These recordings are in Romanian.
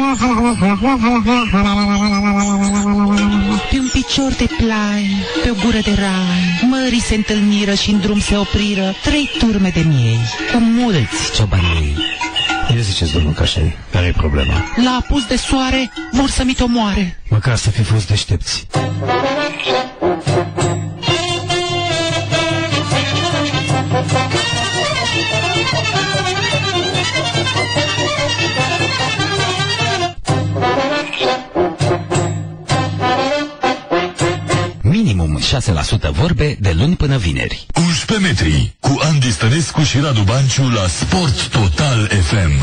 Pe un picior de plai, pe o gură de rai, mării se întâlniră și în drum se opriră 3 turme de miei, cu mulți ciobănii. Ia ziceți, domnul Cașei, care e problema? La apus de soare vor să mi t-omoare. Măcar să fi fost deștepți. Minimum 6% vorbe de luni până vineri. 11 metri cu Andy Stănescu și Radu Banciu la Sport Total FM.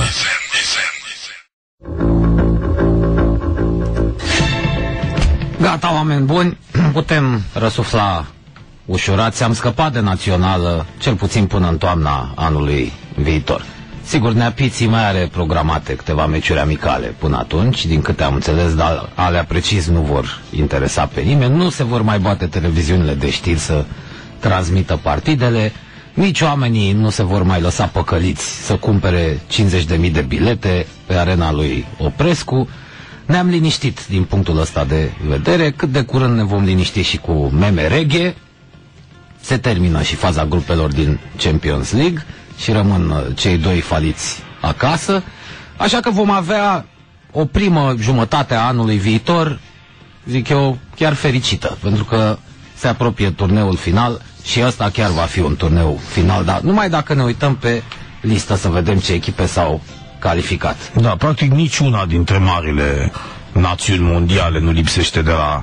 Gata, oameni buni, putem răsufla ușurați. Am scăpat de națională, cel puțin până în toamna anului viitor. Sigur, Neapiții mai are programate câteva meciuri amicale până atunci, din câte am înțeles, dar alea precis nu vor interesa pe nimeni. Nu se vor mai bate televiziunile de știri să transmită partidele, nici oamenii nu se vor mai lăsa păcăliți să cumpere 50.000 de bilete pe arena lui Oprescu. Ne-am liniștit din punctul ăsta de vedere, cât de curând ne vom liniști și cu meme reghe. Se termină și faza grupelor din Champions League și rămân cei 2 faliți acasă, așa că vom avea o primă jumătate a anului viitor, zic eu, chiar fericită, pentru că se apropie turneul final și ăsta chiar va fi un turneu final, dar numai dacă ne uităm pe listă să vedem ce echipe s-au calificat. Da, practic niciuna dintre marile națiuni mondiale nu lipsește de la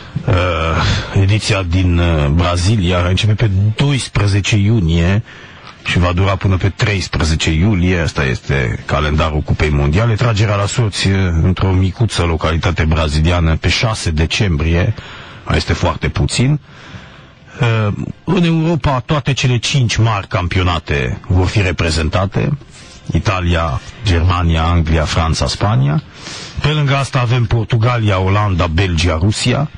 ediția din Brazilia, care începe pe 12 iunie și va dura până pe 13 iulie, asta este calendarul Cupei Mondiale. Tragerea la sorți într-o micuță localitate braziliană pe 6 decembrie, este foarte puțin. În Europa toate cele 5 mari campionate vor fi reprezentate: Italia, Germania, Anglia, Franța, Spania. Pe lângă asta avem Portugalia, Olanda, Belgia, Rusia.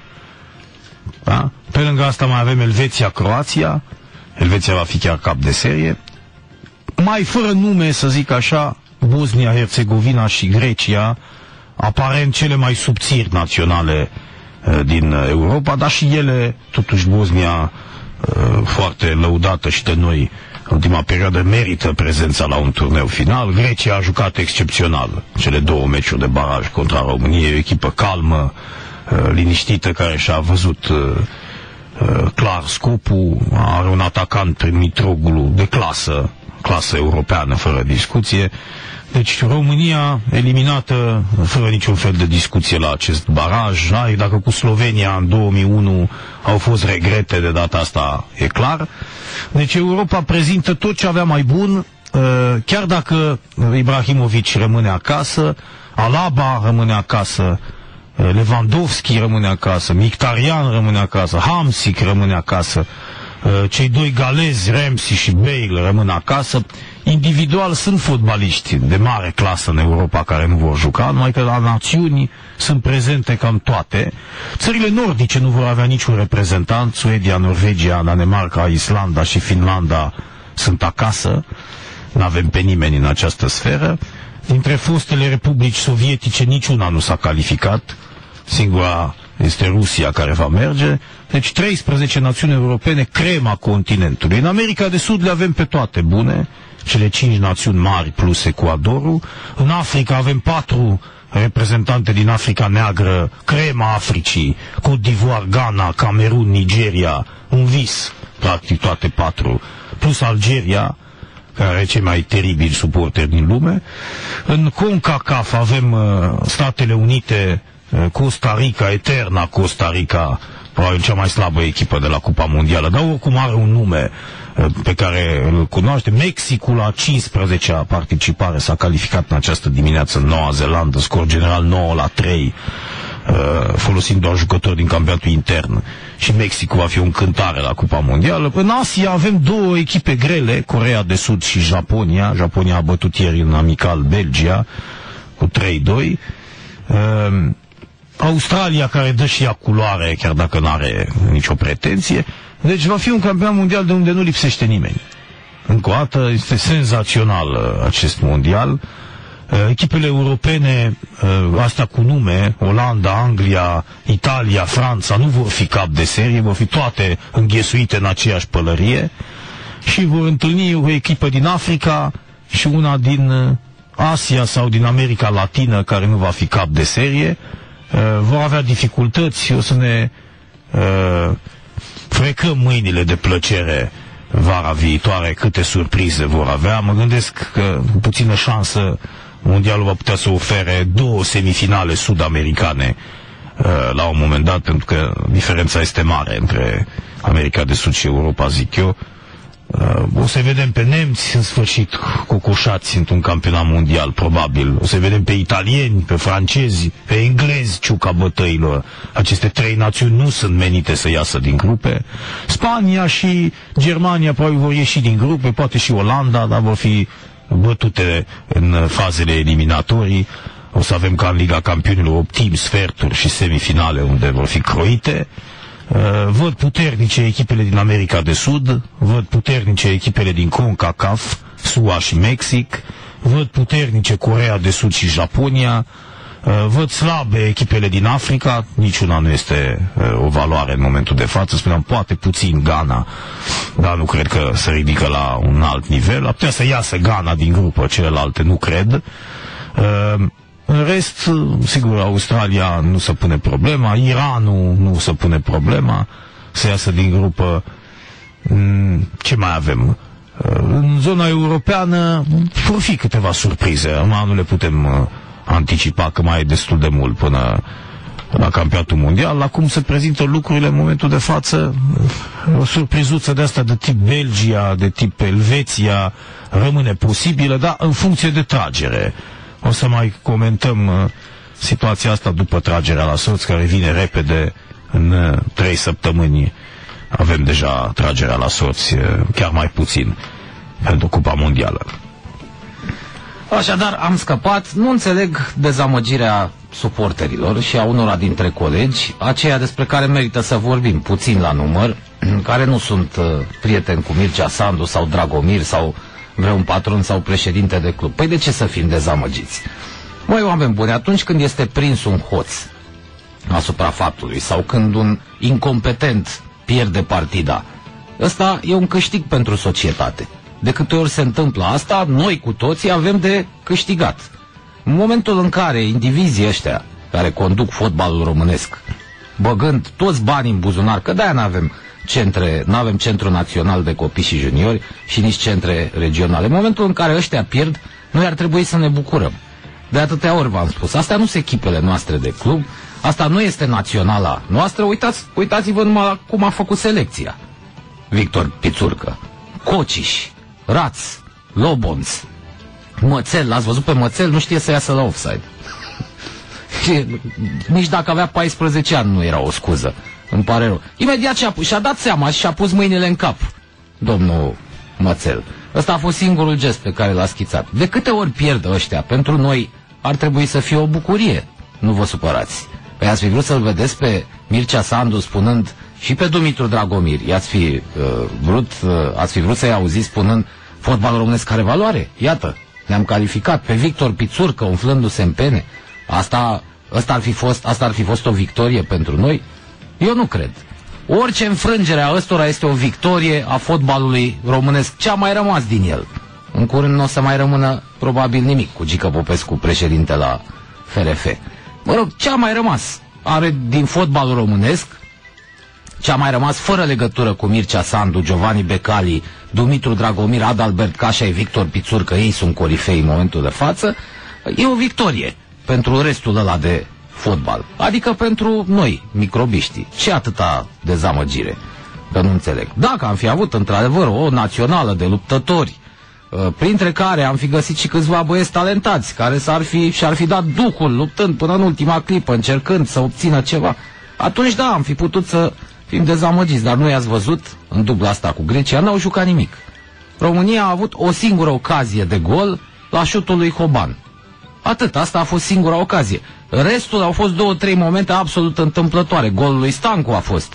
Da? Pe lângă asta mai avem Elveția, Croația. Elveția va fi chiar cap de serie. Mai fără nume, să zic așa, Bosnia, Herțegovina și Grecia, aparent cele mai subțiri naționale din Europa, dar și ele, totuși Bosnia, foarte lăudată și de noi în ultima perioadă, merită prezența la un turneu final. Grecia a jucat excepțional cele 2 meciuri de baraj contra României, o echipă calmă, liniștită, care și-a văzut clar scopul. Are un atacant prin Mitroglou de clasă europeană, fără discuție. Deci România eliminată fără niciun fel de discuție la acest baraj. Dacă cu Slovenia în 2001 au fost regrete, de data asta e clar. Deci Europa prezintă tot ce avea mai bun, chiar dacă Ibrahimovic rămâne acasă, Alaba rămâne acasă, Lewandowski rămâne acasă, Mkhitaryan rămâne acasă, Hamsik rămâne acasă, cei 2 galezi, Ramsey și Bale, rămân acasă. Individual sunt fotbaliști de mare clasă în Europa care nu vor juca, numai că la națiuni sunt prezente cam toate. Țările nordice nu vor avea niciun reprezentant. Suedia, Norvegia, Danemarca, Islanda și Finlanda sunt acasă. Nu avem pe nimeni în această sferă. Dintre fostele republici sovietice niciuna nu s-a calificat. Singura este Rusia, care va merge. Deci 13 națiuni europene, crema continentului. În America de Sud le avem pe toate bune, cele 5 națiuni mari plus Ecuadorul. În Africa avem 4 reprezentante din Africa Neagră, crema Africii: Côte d'Ivoire, Ghana, Camerun, Nigeria, un vis, practic toate 4, plus Algeria, care are cei mai teribili suporteri din lume. În CONCACAF avem Statele Unite, Costa Rica, eterna Costa Rica, probabil cea mai slabă echipă de la Cupa Mondială, dar oricum are un nume pe care îl cunoaște. Mexicul, la 15-a participare, s-a calificat în această dimineață în Noua Zeelandă, scor general 9-3, folosind doar jucători din campionatul intern, și Mexicul va fi o încântare la Cupa Mondială. În Asia avem 2 echipe grele, Coreea de Sud și Japonia. Japonia a bătut ieri în amical Belgia cu 3-2. Australia, care dă și ea culoare, chiar dacă nu are nicio pretenție. Deci va fi un campionat mondial de unde nu lipsește nimeni. Încă o dată, este senzațional acest mondial. Echipele europene, astea cu nume, Olanda, Anglia, Italia, Franța, nu vor fi cap de serie, vor fi toate înghesuite în aceeași pălărie și vor întâlni o echipă din Africa și una din Asia sau din America Latină care nu va fi cap de serie. Vor avea dificultăți, o să ne frecăm mâinile de plăcere vara viitoare, câte surprize vor avea. Mă gândesc că cu puțină șansă mondialul va putea să ofere 2 semifinale sud-americane la un moment dat, pentru că diferența este mare între America de Sud și Europa, zic eu. O să vedem pe nemți în sfârșit cocoșați într-un campionat mondial, probabil. O să vedem pe italieni, pe francezi, pe englezi ciuca bătăilor. Aceste 3 națiuni nu sunt menite să iasă din grupe. Spania și Germania probabil vor ieși din grupe, poate și Olanda, dar vor fi bătute în fazele eliminatorii. O să avem ca în Liga Campionilor optimi sferturi și semifinale unde vor fi croite. Văd puternice echipele din America de Sud, văd puternice echipele din CONCACAF, SUA și Mexic, văd puternice Coreea de Sud și Japonia, văd slabe echipele din Africa, niciuna nu este o valoare în momentul de față, spuneam poate puțin Ghana, dar nu cred că se ridică la un alt nivel, ar putea să iasă Ghana din grupă, celelalte nu cred. În rest, sigur, Australia nu se pune problema, Iranul nu se pune problema, să iasă din grupă. Ce mai avem? În zona europeană vor fi câteva surprize, nu le putem anticipa că mai e destul de mult până la campionatul mondial. La cum se prezintă lucrurile în momentul de față, o surprizuță de asta de tip Belgia, de tip Elveția rămâne posibilă, dar în funcție de tragere. O să mai comentăm situația asta după tragerea la sorți, care vine repede. În 3 săptămâni avem deja tragerea la sorți, chiar mai puțin, pentru Cupa Mondială. Așadar, am scăpat. Nu înțeleg dezamăgirea suporterilor și a unora dintre colegi, aceia despre care merită să vorbim puțin la număr, care nu sunt prieteni cu Mircea Sandu sau Dragomir sau vreun patron sau președinte de club. Păi de ce să fim dezamăgiți? Măi, oameni buni, atunci când este prins un hoț asupra faptului sau când un incompetent pierde partida, ăsta e un câștig pentru societate. De câte ori se întâmplă asta, noi cu toții avem de câștigat. În momentul în care indivizii ăștia care conduc fotbalul românesc, băgând toți banii în buzunar, că de-aia n-avem centru național de copii și juniori și nici centre regionale. În momentul în care ăștia pierd, noi ar trebui să ne bucurăm. De atâtea ori v-am spus, astea nu sunt echipele noastre de club, asta nu este naționala noastră. Uitați-vă numai cum a făcut selecția. Victor Pițurcă, Cociș, Raț, Lobonț, Mățel, l-ați văzut pe Mățel, nu știe să iasă la offside. Nici dacă avea 14 ani nu era o scuză. Îmi pare rău. Imediat și-a dat seama și și-a pus mâinile în cap domnul Mățel. Ăsta a fost singurul gest pe care l-a schițat. De câte ori pierd ăștia, pentru noi ar trebui să fie o bucurie. Nu vă supărați. Păi ați fi vrut să-l vedeți pe Mircea Sandu spunând, și pe Dumitru Dragomir, ați fi vrut să-i auziți spunând, fotbalul românesc are valoare? Iată, ne-am calificat. Pe Victor Pițurcă umflându-se în pene. Asta ar fi fost o victorie pentru noi? Eu nu cred. Orice înfrângere a ăstora este o victorie a fotbalului românesc. Ce a mai rămas din el? În curând nu o să mai rămână probabil nimic cu Gică Popescu, președinte la FRF. Mă rog, ce a mai rămas are din fotbalul românesc, ce a mai rămas fără legătură cu Mircea Sandu, Giovanni Becali, Dumitru Dragomir, Adalbert Cașa și Victor Pițurcă, ei sunt corifei în momentul de față, e o victorie pentru restul ăla de fotbal. Adică pentru noi, microbiștii. Ce atâta dezamăgire? Că nu înțeleg. Dacă am fi avut într-adevăr o națională de luptători, printre care am fi găsit și câțiva băieți talentați, care și-ar fi dat ducul luptând până în ultima clipă, încercând să obțină ceva, atunci da, am fi putut să fim dezamăgiți. Dar nu i-ați văzut în dubla asta cu Grecia, n-au jucat nimic. România a avut o singură ocazie de gol la șutul lui Hoban. Atât, asta a fost singura ocazie. Restul au fost 2-3 momente absolut întâmplătoare. Golul lui Stancu a fost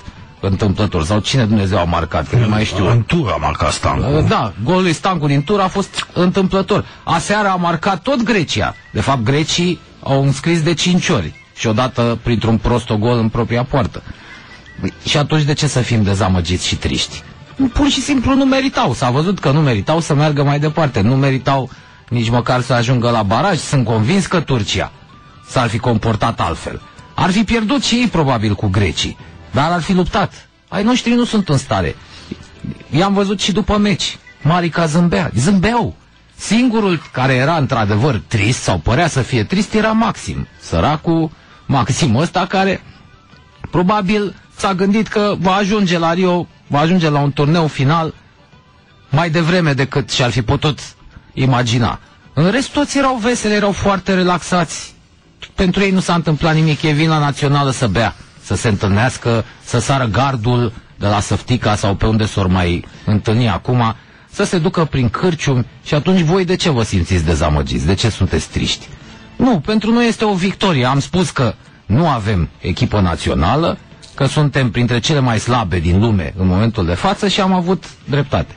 întâmplător, sau cine Dumnezeu a marcat, că nu mai știu. În tur a marcat Stancu. Da, golul lui Stancu din tur a fost întâmplător. Aseară a marcat tot Grecia. De fapt, grecii au înscris de 5 ori și odată printr-un prostogol în propria poartă. Și atunci de ce să fim dezamăgiți și triști? Pur și simplu nu meritau. S-a văzut că nu meritau să meargă mai departe. Nu meritau nici măcar să ajungă la baraj. Sunt convins că Turcia s-ar fi comportat altfel. Ar fi pierdut și ei probabil cu grecii, dar ar fi luptat. Ai noștri nu sunt în stare. I-am văzut și după meci. Marica zâmbeau. Singurul care era într-adevăr trist, sau părea să fie trist, era Maxim. Săracul Maxim ăsta, care probabil s-a gândit că va ajunge la Rio, va ajunge la un turneu final mai devreme decât și-ar fi putut imagina. În rest, toți erau veseli, erau foarte relaxați. Pentru ei nu s-a întâmplat nimic. Ei vin la Națională să bea, să se întâlnească, să sară gardul de la Săftica sau pe unde s-or mai întâlni acum, să se ducă prin cârciumi. Și atunci voi de ce vă simțiți dezamăgiți? De ce sunteți triști? Nu, pentru noi este o victorie. Am spus că nu avem echipă națională, că suntem printre cele mai slabe din lume în momentul de față și am avut dreptate.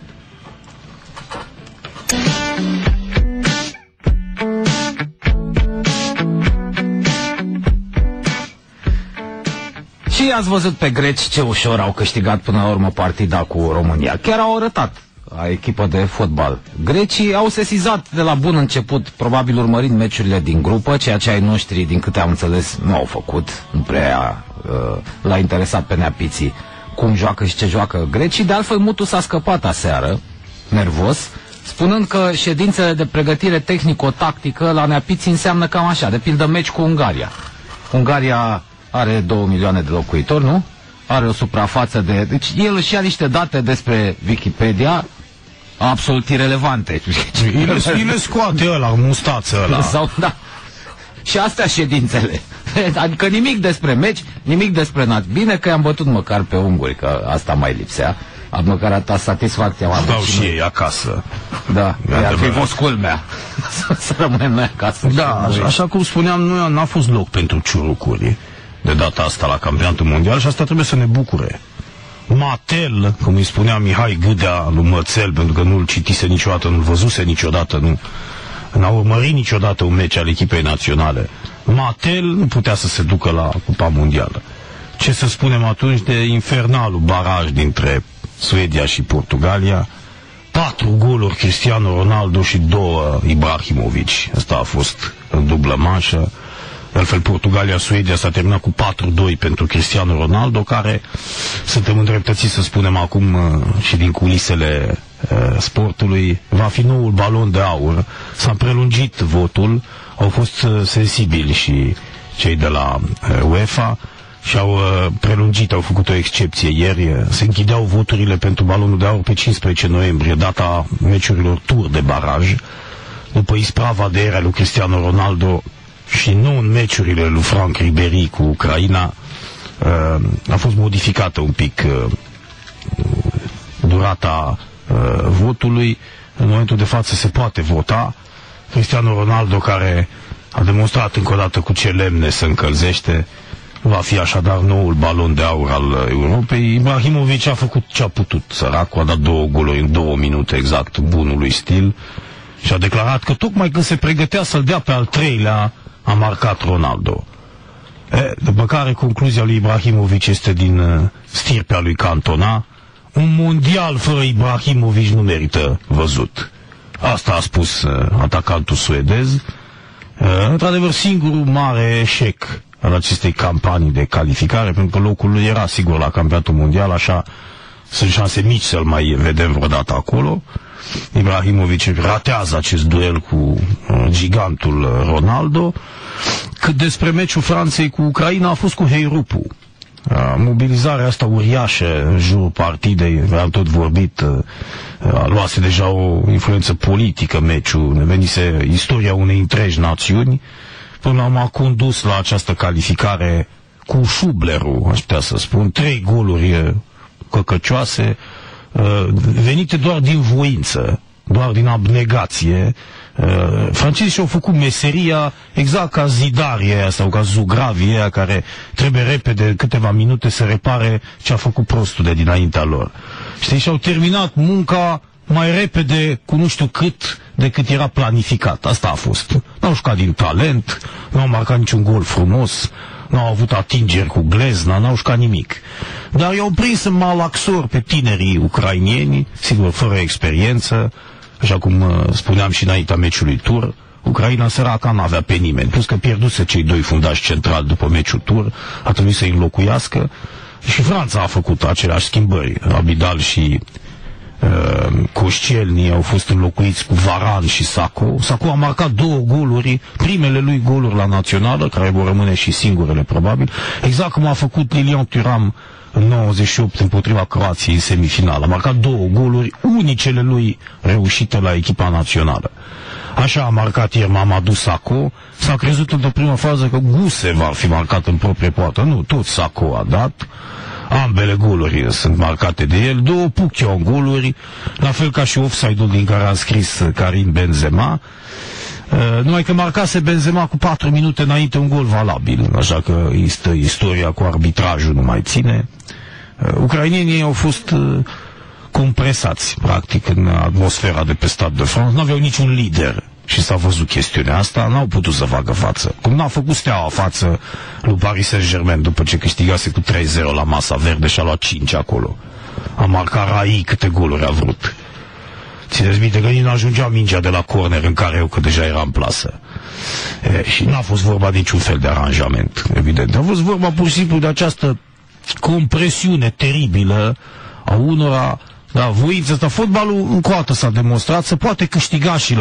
Și ați văzut pe greci ce ușor au câștigat până la urmă partida cu România. Chiar au arătat a echipă de fotbal. Grecii au sesizat de la bun început, probabil urmărind meciurile din grupă, ceea ce ai noștri, din câte am înțeles, nu au făcut. Nu prea l-a interesat pe neapiții cum joacă și ce joacă grecii. De altfel, Mutu s-a scăpat aseară, nervos, spunând că ședințele de pregătire tehnico-tactică la neapiții înseamnă cam așa, de pildă meci cu Ungaria. Ungaria are 2 milioane de locuitori, nu? Are o suprafață de... Deci el își ia niște date despre Wikipedia absolut irelevante. Îi le scoate ăla, mustață ăla. Sau, da. Și astea ședințele. Adică nimic despre meci, nimic despre nat. Bine că i-am bătut măcar pe unguri, că asta mai lipsea. Măcar atâta satisfacție. Dau și ei acasă. Da, ar fi fost culmea. Să rămânem noi acasă. Da, așa cum spuneam, nu n-a fost loc pentru ciurucuri de data asta la campionatul mondial și asta trebuie să ne bucure. Matel, cum îi spunea Mihai Gâdea lui Mățel, pentru că nu-l citise niciodată, nu-l văzuse niciodată, n-a urmărit niciodată un meci al echipei naționale. Matel nu putea să se ducă la Cupa Mondială. Ce să spunem atunci de infernalul baraj dintre Suedia și Portugalia? 4 goluri Cristiano Ronaldo și 2 Ibrahimovic. Asta a fost în dublă manșă. De altfel, Portugalia-Suedia s-a terminat cu 4-2 pentru Cristiano Ronaldo, care, suntem îndreptățiți să spunem acum și din culisele sportului, va fi noul balon de aur. S-a prelungit votul, au fost sensibili și cei de la UEFA și au prelungit, au făcut o excepție ieri. Se închideau voturile pentru balonul de aur pe 15 noiembrie, data meciurilor tur de baraj, după isprava de era lui Cristiano Ronaldo și nu în meciurile lui Franck Ribéry cu Ucraina. A fost modificată un pic durata votului. În momentul de față se poate vota. Cristiano Ronaldo, care a demonstrat încă o dată cu ce lemne se încălzește, va fi așadar noul balon de aur al Europei. Ibrahimovic a făcut ce a putut, săracul, a dat 2 goluri în 2 minute exact bunului stil și a declarat că tocmai când se pregătea să-l dea pe al 3-lea, a marcat Ronaldo. După care concluzia lui Ibrahimovic este din stirpea lui Cantona: un mondial fără Ibrahimovic nu merită văzut. Asta a spus atacantul suedez. Într-adevăr, singurul mare eșec al acestei campanii de calificare, pentru că locul lui era sigur la campionatul mondial, așa sunt șanse mici să-l mai vedem vreodată acolo. Ibrahimovic ratează acest duel cu gigantul Ronaldo. Cât despre meciul Franței cu Ucraina, a fost cu heirupu. Mobilizarea asta uriașă în jurul partidei, am tot vorbit, a luase deja o influență politică meciul, ne venise istoria unei întregi națiuni, până am condus la această calificare cu șublerul, aș putea să spun, 3 goluri căcăcioase, venite doar din voință, doar din abnegație, Francezii și-au făcut meseria exact ca zidarii aia sau ca zugravii aia care trebuie repede, câteva minute, să repare ce a făcut prostul de dinaintea lor. Știi, și-au terminat munca mai repede cu nu știu cât decât era planificat. Asta a fost. N-au jucat din talent, n-au marcat niciun gol frumos, n-au avut atingeri cu glezna, n-au jucat nimic. Dar i-au prins în malaxor pe tinerii ucrainieni, sigur, fără experiență, așa cum spuneam și înaintea meciului tur. Ucraina săraca n-avea pe nimeni, plus că pierduse cei doi fundași centrali după meciul tur, a trebuit să-i înlocuiască. Și Franța a făcut aceleași schimbări. Abidal și Coșcelni au fost înlocuiți cu Varane și Sacco. Sacco a marcat 2 goluri, primele lui goluri la națională, care vor rămâne și singurele probabil, exact cum a făcut Lilian Thuram în 98 împotriva Croației în semifinală. A marcat 2 goluri, unicele lui reușite la echipa națională. Așa a marcat ieri Mamadou Sacco. S-a crezut într-o primă fază că Gusev ar fi marcat în proprie poartă. Nu, tot Sacco a dat. Ambele goluri sunt marcate de el, 2 Pucchion goluri, la fel ca și offside-ul din care a scris Karim Benzema. Numai că marcase Benzema cu 4 minute înainte un gol valabil, așa că istoria cu arbitrajul nu mai ține. Ucrainienii au fost compresați, practic, în atmosfera de pe Stade de France, n-aveau niciun lider. Și s-a văzut chestiunea asta, n-au putut să facă față. Cum n-a făcut Steaua față lui Paris Saint-Germain după ce câștigase cu 3-0 la Masa Verde și a luat 5 acolo. A marcat Rai câte goluri a vrut. Țineți minte că nici nu ajungea mingea de la corner în care eu, că deja era în plasă. Și n-a fost vorba de niciun fel de aranjament, evident. A fost vorba pur și simplu de această compresiune teribilă a unora, da, voință asta. Fotbalul încă o dată s-a demonstrat, se poate câștiga și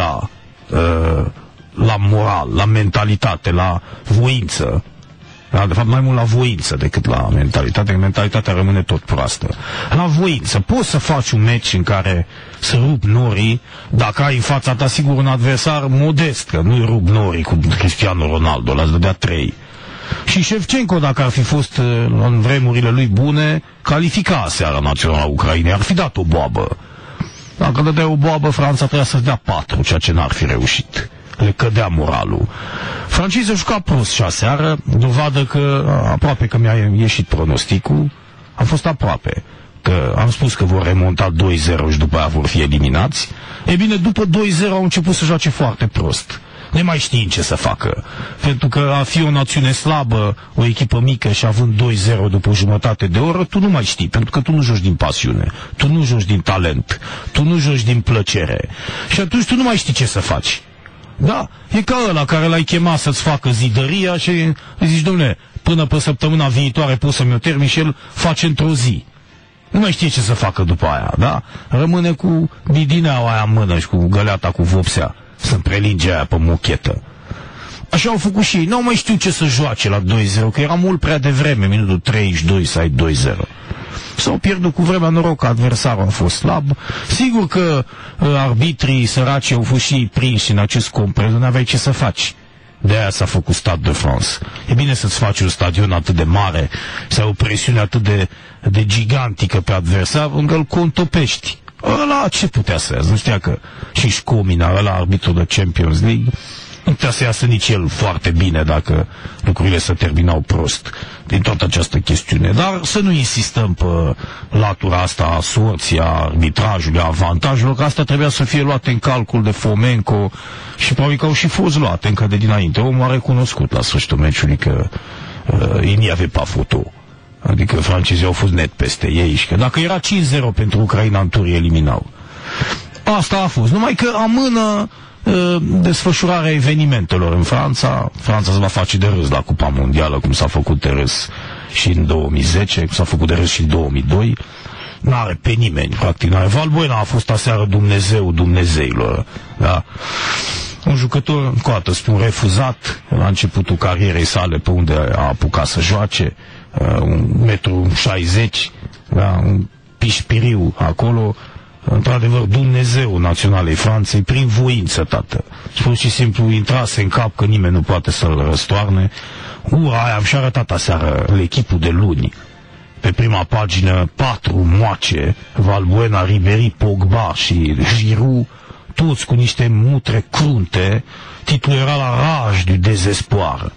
la moral, la mentalitate, la voință. Da, de fapt, mai mult la voință decât la mentalitate, că mentalitatea rămâne tot proastă. La voință. Poți să faci un meci în care să rup norii, dacă ai în fața ta, sigur, un adversar modest, că nu-i rup norii cu Cristiano Ronaldo, l-ați dădea 3. Și Șevchenko, dacă ar fi fost în vremurile lui bune, califica seara națională a Ucrainei, ar fi dat o boabă. Dacă dădea o boabă, Franța trebuia să dea 4, ceea ce n-ar fi reușit. Le cădea moralul. Francezii au jucat prost și aseară, dovadă că aproape că mi-a ieșit pronosticul, am fost aproape. Că am spus că vor remonta 2-0 și după aia vor fi eliminați. E bine, după 2-0 au început să joace foarte prost. Ne mai știind ce să facă. Pentru că a fi o națiune slabă, o echipă mică și având 2-0 după o jumătate de oră, tu nu mai știi, pentru că tu nu joci din pasiune, tu nu joci din talent, tu nu joci din plăcere. Și atunci tu nu mai știi ce să faci. Da, e ca ăla care l-ai chemat să-ți facă zidăria și îi zici, dom'le, până pe săptămâna viitoare poți să-mi o termin și el face într-o zi. Nu mai știe ce să facă după aia, da? Rămâne cu bidineaua aia în mână și cu găleata cu vopsea să-mi prelinge aia pe mochetă. Așa au făcut și ei. N-au mai știut ce să joace la 2-0, că era mult prea devreme, minutul 32 să ai 2-0. S-au pierdut cu vremea, noroc că adversarul a fost slab. Sigur că arbitrii săraci au fost și prinși în acest complet, nu aveai ce să faci. De aia s-a făcut Stade de France. E bine să-ți faci un stadion atât de mare, să ai o presiune atât de gigantică pe adversar, încă îl contopești. Ăla ce putea să iasă? Nu știa că și Școmina, ăla arbitru de Champions League, nu putea să iasă nici el foarte bine dacă lucrurile se terminau prost din toată această chestiune. Dar să nu insistăm pe latura asta a sorții, a arbitrajului, a avantajelor, că asta trebuia să fie luate în calcul de Fomenko și probabil că au și fost luate încă de dinainte. Omul a recunoscut la sfârșitul meciului că ei nu avea pas foto. Adică francezii au fost net peste ei și că dacă era 5-0 pentru Ucraina în tur, eliminau. Asta a fost. Numai că amână desfășurarea evenimentelor în Franța. Franța se va face de râs la Cupa Mondială, cum s-a făcut de râs și în 2010, cum s-a făcut de râs și în 2002. N-are pe nimeni, practic. Valbuena a fost aseară Dumnezeu Dumnezeilor. Da? Un jucător, încă o dată spun, refuzat la începutul carierei sale pe unde a apucat să joace, 1,60 m, da? Un pișpiriu acolo, într-adevăr Dumnezeu naționalei Franței, prin voință, tată. Pur și simplu intrase în cap că nimeni nu poate să-l răstoarne. Ura aia și-a arătat aseară l'echipul de luni. Pe prima pagină, 4 moace, Valbuena, Ribéry, Pogba și Giroud, toți cu niște mutre crunte, titlul era La rage du désespoir.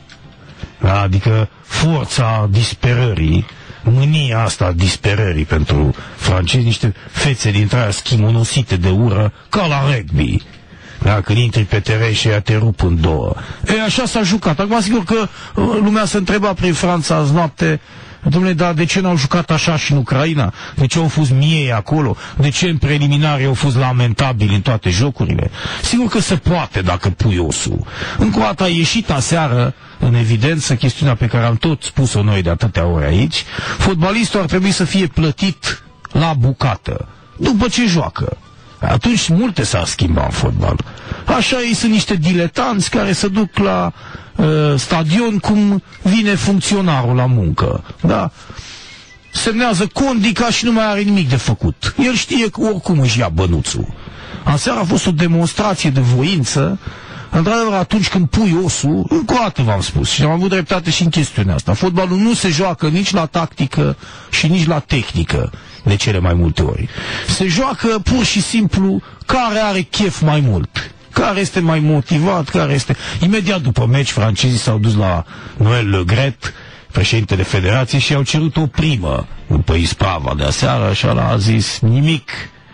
Adică forța disperării, mânia asta a disperării pentru francezi, niște fețe dintre aia schimonosite de ură, ca la rugby. Da, când intri pe teren și ea te rup în două. E, așa s-a jucat. Acum, sigur că lumea se întreba prin Franța azi noapte, dom'le, dar de ce n-au jucat așa și în Ucraina? De ce au fost miei acolo? De ce în preliminari au fost lamentabili în toate jocurile? Sigur că se poate dacă pui osul. Încă o dată a ieșit aseară în evidență chestiunea pe care am tot spus-o noi de atâtea ori aici. Fotbalistul ar trebui să fie plătit la bucată, după ce joacă. Atunci multe s-ar schimba în fotbal. Așa ei sunt niște diletanți care se duc la stadion cum vine funcționarul la muncă. Da? Semnează condica și nu mai are nimic de făcut. El știe că oricum își ia bănuțul. Aseară a fost o demonstrație de voință. Într-adevăr, atunci când pui osul, încă o dată v-am spus și am avut dreptate și în chestiunea asta, fotbalul nu se joacă nici la tactică și nici la tehnică de cele mai multe ori. Se joacă pur și simplu care are chef mai mult, care este mai motivat, care este... Imediat după meci, francezii s-au dus la Noël Le Graët, președintele federației, și au cerut o primă după isprava de aseară și ăla a zis nimic.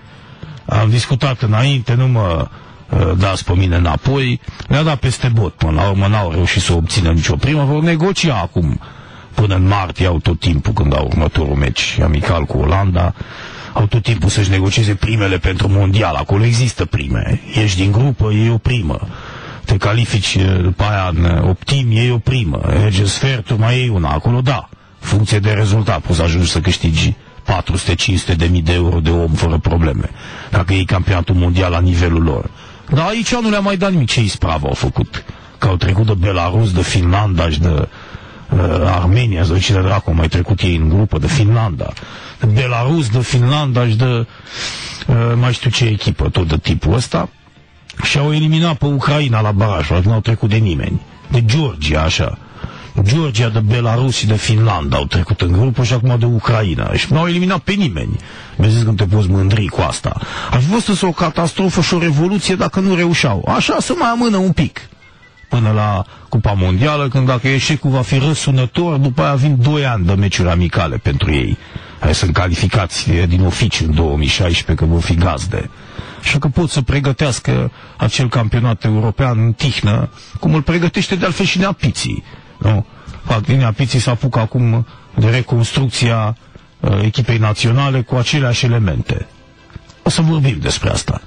Am discutat înainte, nu mă dați pe mine înapoi, le-a dat peste bot. Până la urmă n-au reușit să obțină nicio primă, vor negocia acum. Până în martie au tot timpul, când au următorul meci amical cu Olanda, au tot timpul să-și negocieze primele pentru mondial. Acolo există prime. Ieși din grupă, iei o primă. Te califici după aia în optimi, iei o primă. Mergi în sfertul, mai iei una. Acolo, da, funcție de rezultat, poți să ajungi să câștigi 400-500 de mii de euro de om fără probleme, dacă iei campionatul mondial la nivelul lor. Dar aici nu le-a mai dat nimic. Ce ispravă au făcut? Că au trecut de Belarus, de Finlanda și de Armenia, să cine dracu au mai trecut ei în grupă, de Finlanda, de Belarus, de Finlanda și de mai știu ce echipă, tot de tipul ăsta, și au eliminat pe Ucraina la baraj, nu au trecut de nimeni, de Georgia, așa. Georgia, de Belarus și de Finlanda au trecut în grupă și acum de Ucraina și nu au eliminat pe nimeni. Mi-a zis că te poți mândri cu asta. Ar fi fost însă o catastrofă și o revoluție dacă nu reușeau. Așa să mai amână un pic până la Cupa Mondială, când dacă eșecul va fi răsunător, după aia vin 2 ani de meciuri amicale pentru ei. Hai sunt calificați din oficiu în 2016, că vor fi gazde. Așa că pot să pregătească acel campionat european în tihnă, cum îl pregătește de altfel și Neapiții. Nu? Neapiții se apucă acum de reconstrucția echipei naționale cu aceleași elemente. O să vorbim despre asta.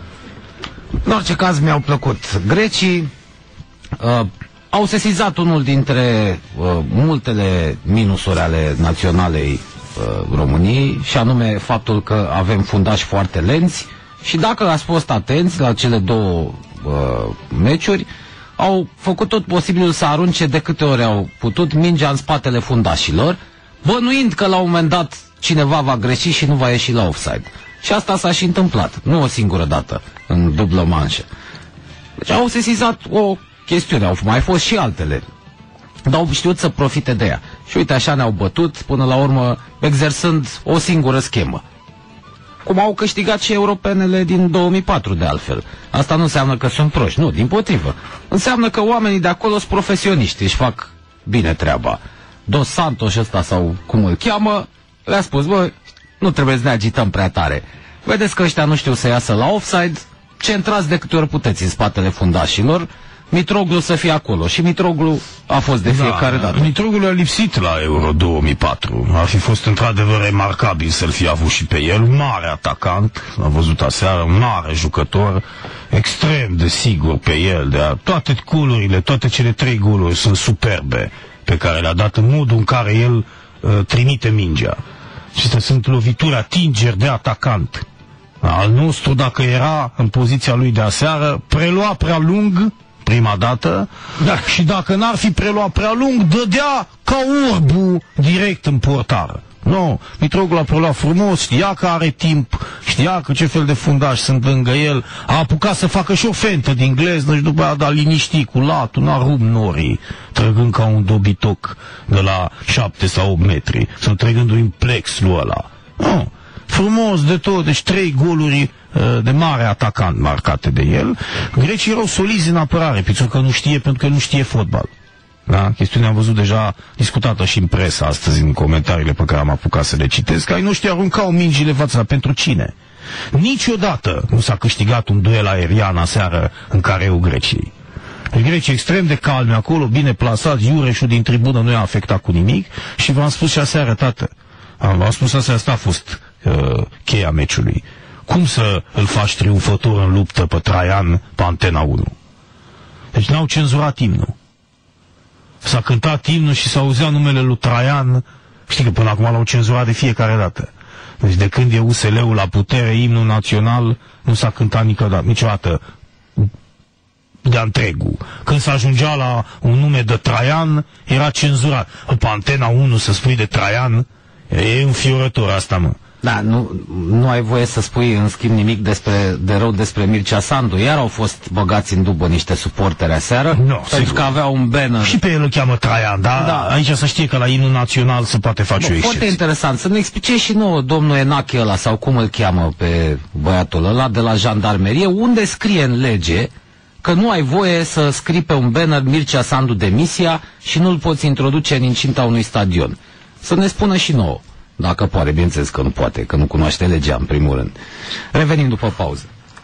În orice caz, mi-au plăcut grecii. Au sesizat unul dintre multele minusuri ale naționalei României, și anume faptul că avem fundași foarte lenți, și dacă ați fost atenți la cele două meciuri, au făcut tot posibilul să arunce de câte ori au putut mingea în spatele fundașilor, bănuind că la un moment dat cineva va greși și nu va ieși la offside. Și asta s-a și întâmplat, nu o singură dată, în dublă manșă. Deci au sesizat o chestiune, au mai fost și altele, dar au știut să profite de ea. Și uite, așa ne-au bătut, până la urmă, exersând o singură schemă. Cum au câștigat și europenele din 2004, de altfel. Asta nu înseamnă că sunt proști, nu, dimpotrivă. Înseamnă că oamenii de acolo sunt profesioniști, își fac bine treaba. Dos Santos ăsta, sau cum îl cheamă, le-a spus, bă, nu trebuie să ne agităm prea tare. Vedeți că ăștia nu știu să iasă la offside, centrați de câte ori puteți în spatele fundașilor, Mitroglou să fie acolo. Și Mitroglou a fost de fiecare dată. Mitroglou a lipsit la Euro 2004. Ar fi fost într-adevăr remarcabil să-l fi avut și pe el. Un mare atacant, l-am văzut aseară, un mare jucător, extrem de sigur pe el. Toate golurile, toate cele 3 goluri sunt superbe pe care le-a dat, în modul în care el trimite mingea. Și astea sunt lovituri, atingeri de atacant. Al nostru, dacă era în poziția lui de aseară, prelua prea lung prima dată, da. Și dacă n-ar fi preluat prea lung, dădea ca orbul direct în portar. Nu, Mitroglou a preluat frumos, știa că are timp, știa că ce fel de fundași sunt lângă el, a apucat să facă și o fentă din gleznă și după aia a dat liniștit cu latul, n-a rupt norii, trăgând ca un dobitoc de la 7 sau 8 metri, sau trăgându-i în plexul ăla. Nu. frumos de tot, deci 3 goluri de mare atacant marcate de el. Grecii erau solizi în apărare, Pițurcă nu știe pentru că nu știe fotbal. Da? Chestiunea am văzut deja discutată și în presă astăzi, în comentariile pe care am apucat să le citesc, că ai noștri aruncau mingile față, pentru cine? Niciodată nu s-a câștigat un duel aerian aseară în careul Greciei. Grecii extrem de calmi acolo, bine plasați, Iureșul din tribună nu i-a afectat cu nimic și v-am spus și aseară, tată, v-am spus aseară, asta a fost cheia meciului. Cum să îl faci triumfător în luptă pe Traian pe Antena 1? Deci n-au cenzurat imnul. S-a cântat imnul și s-a auzea numele lui Traian, știi că până acum l-au cenzurat de fiecare dată. Deci de când e USL-ul la putere, imnul național nu s-a cântat niciodată de-a întregul. Când se ajungea la un nume de Traian, era cenzurat. Pe Antena 1 să spui de Traian, e înfiorător asta, mă. Da, nu ai voie să spui în schimb nimic de rău despre Mircea Sandu. Iar au fost băgați în dubă niște suporteri aseară, pentru că aveau un banner. Și pe el îl cheamă Traian, da? Aici să știe că la imnul național se poate face o excepție. Foarte interesant. Să ne explice și nouă domnul Enache ăla, sau cum îl cheamă pe băiatul ăla de la jandarmerie, unde scrie în lege că nu ai voie să scrii pe un banner Mircea Sandu demisia și nu-l poți introduce în incinta unui stadion. Să ne spună și nouă. Dacă poate, bineînțeles că nu poate, că nu cunoaște legea, în primul rând. Revenim după pauză.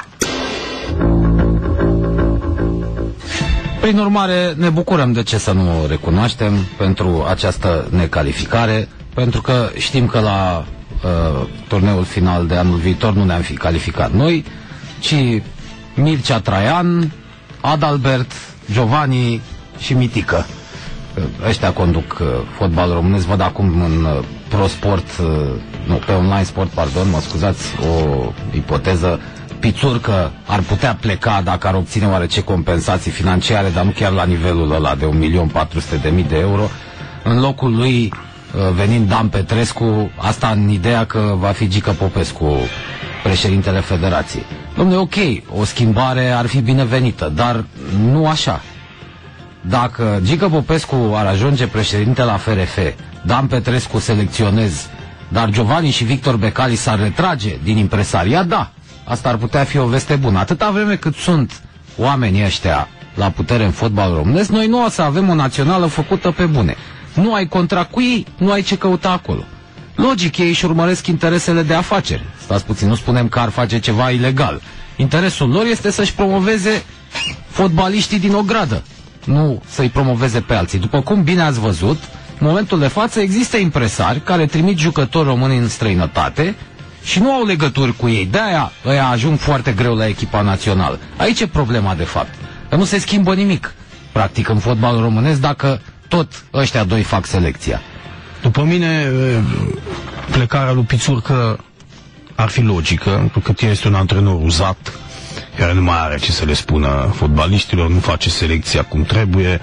Prin urmare, ne bucurăm, de ce să nu o recunoaștem, pentru această necalificare, pentru că știm că la turneul final de anul viitor nu ne-am fi calificat noi, ci Mircea Traian, Adalbert, Giovanni și Mitică. Ăștia conduc fotbalul românesc. Văd acum în ProSport, pe Online Sport, pardon, mă scuzați, o ipoteză. Pițurcă ar putea pleca dacă ar obține oarece compensații financiare, dar nu chiar la nivelul ăla de 1.400.000 de euro. În locul lui venind Dan Petrescu, asta în ideea că va fi Gică Popescu președintele Federației. Dom'le, ok, o schimbare ar fi binevenită, dar nu așa. Dacă Gică Popescu ar ajunge președinte la FRF, Dan Petrescu selecționez, dar Giovanni și Victor Becali s-ar retrage din impresariat, da, asta ar putea fi o veste bună. Atâta vreme cât sunt oamenii ăștia la putere în fotbal românesc, noi nu o să avem o națională făcută pe bune. Nu ai contract cu ei, nu ai ce căuta acolo. Logic, ei își urmăresc interesele de afaceri. Stați puțin, nu spunem că ar face ceva ilegal. Interesul lor este să-și promoveze fotbaliștii din ogradă, nu să-i promoveze pe alții. După cum bine ați văzut, în momentul de față există impresari care trimit jucători români în străinătate și nu au legături cu ei. De-aia ăia ajung foarte greu la echipa națională. Aici e problema, de fapt. Că nu se schimbă nimic, practic, în fotbalul românesc dacă tot ăștia doi fac selecția. După mine, plecarea lui Pițurcă ar fi logică, pentru că el este un antrenor uzat, care nu mai are ce să le spună fotbaliștilor, nu face selecția cum trebuie.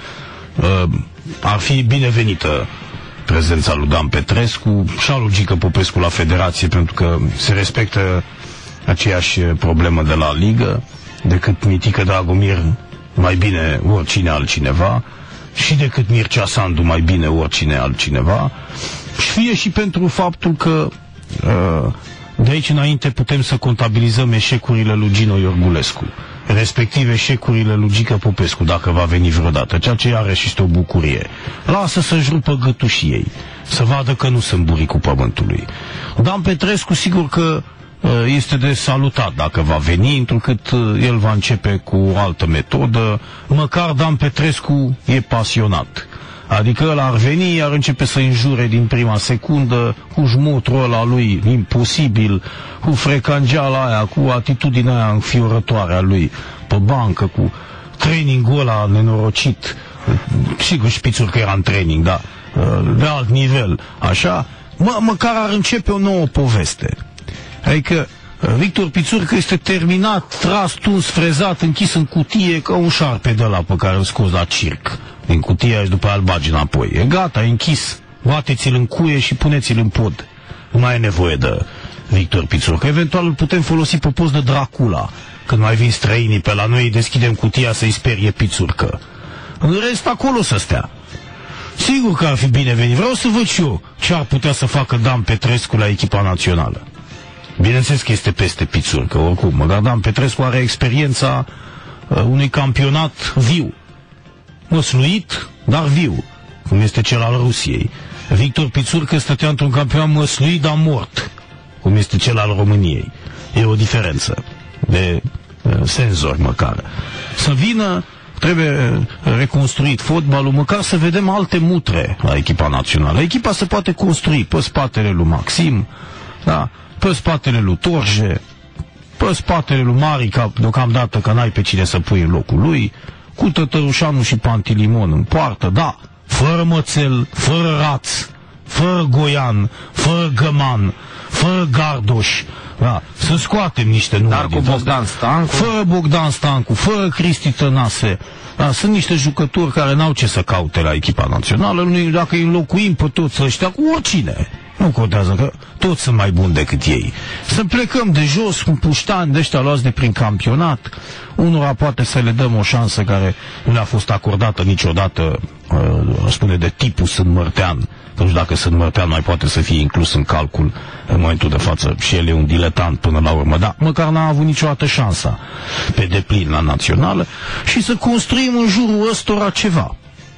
Ar fi binevenită prezența lui Dan Petrescu și a lui Gică Popescu la federație, pentru că se respectă aceeași problemă de la ligă, decât Mitică Dragomir mai bine oricine altcineva și decât Mircea Sandu mai bine oricine altcineva, și fie și pentru faptul că de aici înainte putem să contabilizăm eșecurile lui Gino Iorgulescu, respectiv eșecurile lui Gică Popescu, dacă va veni vreodată, ceea ce iarăși este o bucurie. Lasă să-și rupă gâtul și ei, să vadă că nu sunt buricul pământului. Dan Petrescu, sigur că este de salutat dacă va veni, întrucât el va începe cu o altă metodă. Măcar Dan Petrescu e pasionat. Adică ăla ar veni, ar începe să înjure din prima secundă, cu jmutrul ăla lui imposibil, cu frecangeala aia, cu atitudinea aia înfiorătoare a lui pe bancă, cu trainingul ăla nenorocit. Sigur, și Pițurcă era în training, da, de alt nivel, așa, măcar ar începe o nouă poveste. Adică Victor Pițurcă este terminat, tras, tuns, frezat, închis în cutie ca un șarpe de ăla pe care îl scoți la circ din cutia și după aia îl bagi înapoi. E gata, e închis. Bateți-l în cuie și puneți-l în pod. Nu mai e nevoie de Victor Pițurcă. Eventual îl putem folosi pe post de Dracula. Când mai vin străinii pe la noi, deschidem cutia să-i sperie Pițurcă. În rest, acolo să stea. Sigur că ar fi binevenit. Vreau să văd și eu ce ar putea să facă Dan Petrescu la echipa națională. Bineînțeles că este peste Pițurcă, oricum. Măcar Dan Petrescu are experiența unui campionat viu. Măsluit, dar viu, cum este cel al Rusiei. Victor Pițurcă stătea într-un campionat măsluit, dar mort, cum este cel al României. E o diferență de senzori măcar. Să vină, trebuie reconstruit fotbalul, măcar să vedem alte mutre la echipa națională. Echipa se poate construi pe spatele lui Maxim, da, pe spatele lui Torje, pe spatele lui Marica, deocamdată că n-ai pe cine să pui în locul lui, cu Tătărușanu și Pantilimon în poartă, da, fără Mățel, fără Raț, fără Goian, fără Găman, fără Gardoș, da, să scoatem niște numere. Dar cu Bogdan Stancu. Fără Bogdan Stancu, fără Cristi Tănase. Da, sunt niște jucători care n-au ce să caute la echipa națională. Dacă îi înlocuim pe toți ăștia cu oricine, nu contează, că toți sunt mai buni decât ei. Să plecăm de jos cu puștani de ăștia luați de prin campionat. Unora poate să le dăm o șansă care nu le-a fost acordată niciodată, spune de tipul Sânt-Mărtean. Nu știu dacă Sânt-Mărtean mai poate să fie inclus în calcul în momentul de față, și el e un diletant până la urmă, dar măcar n-a avut niciodată șansa pe deplin la națională, și să construim în jurul ăstora ceva.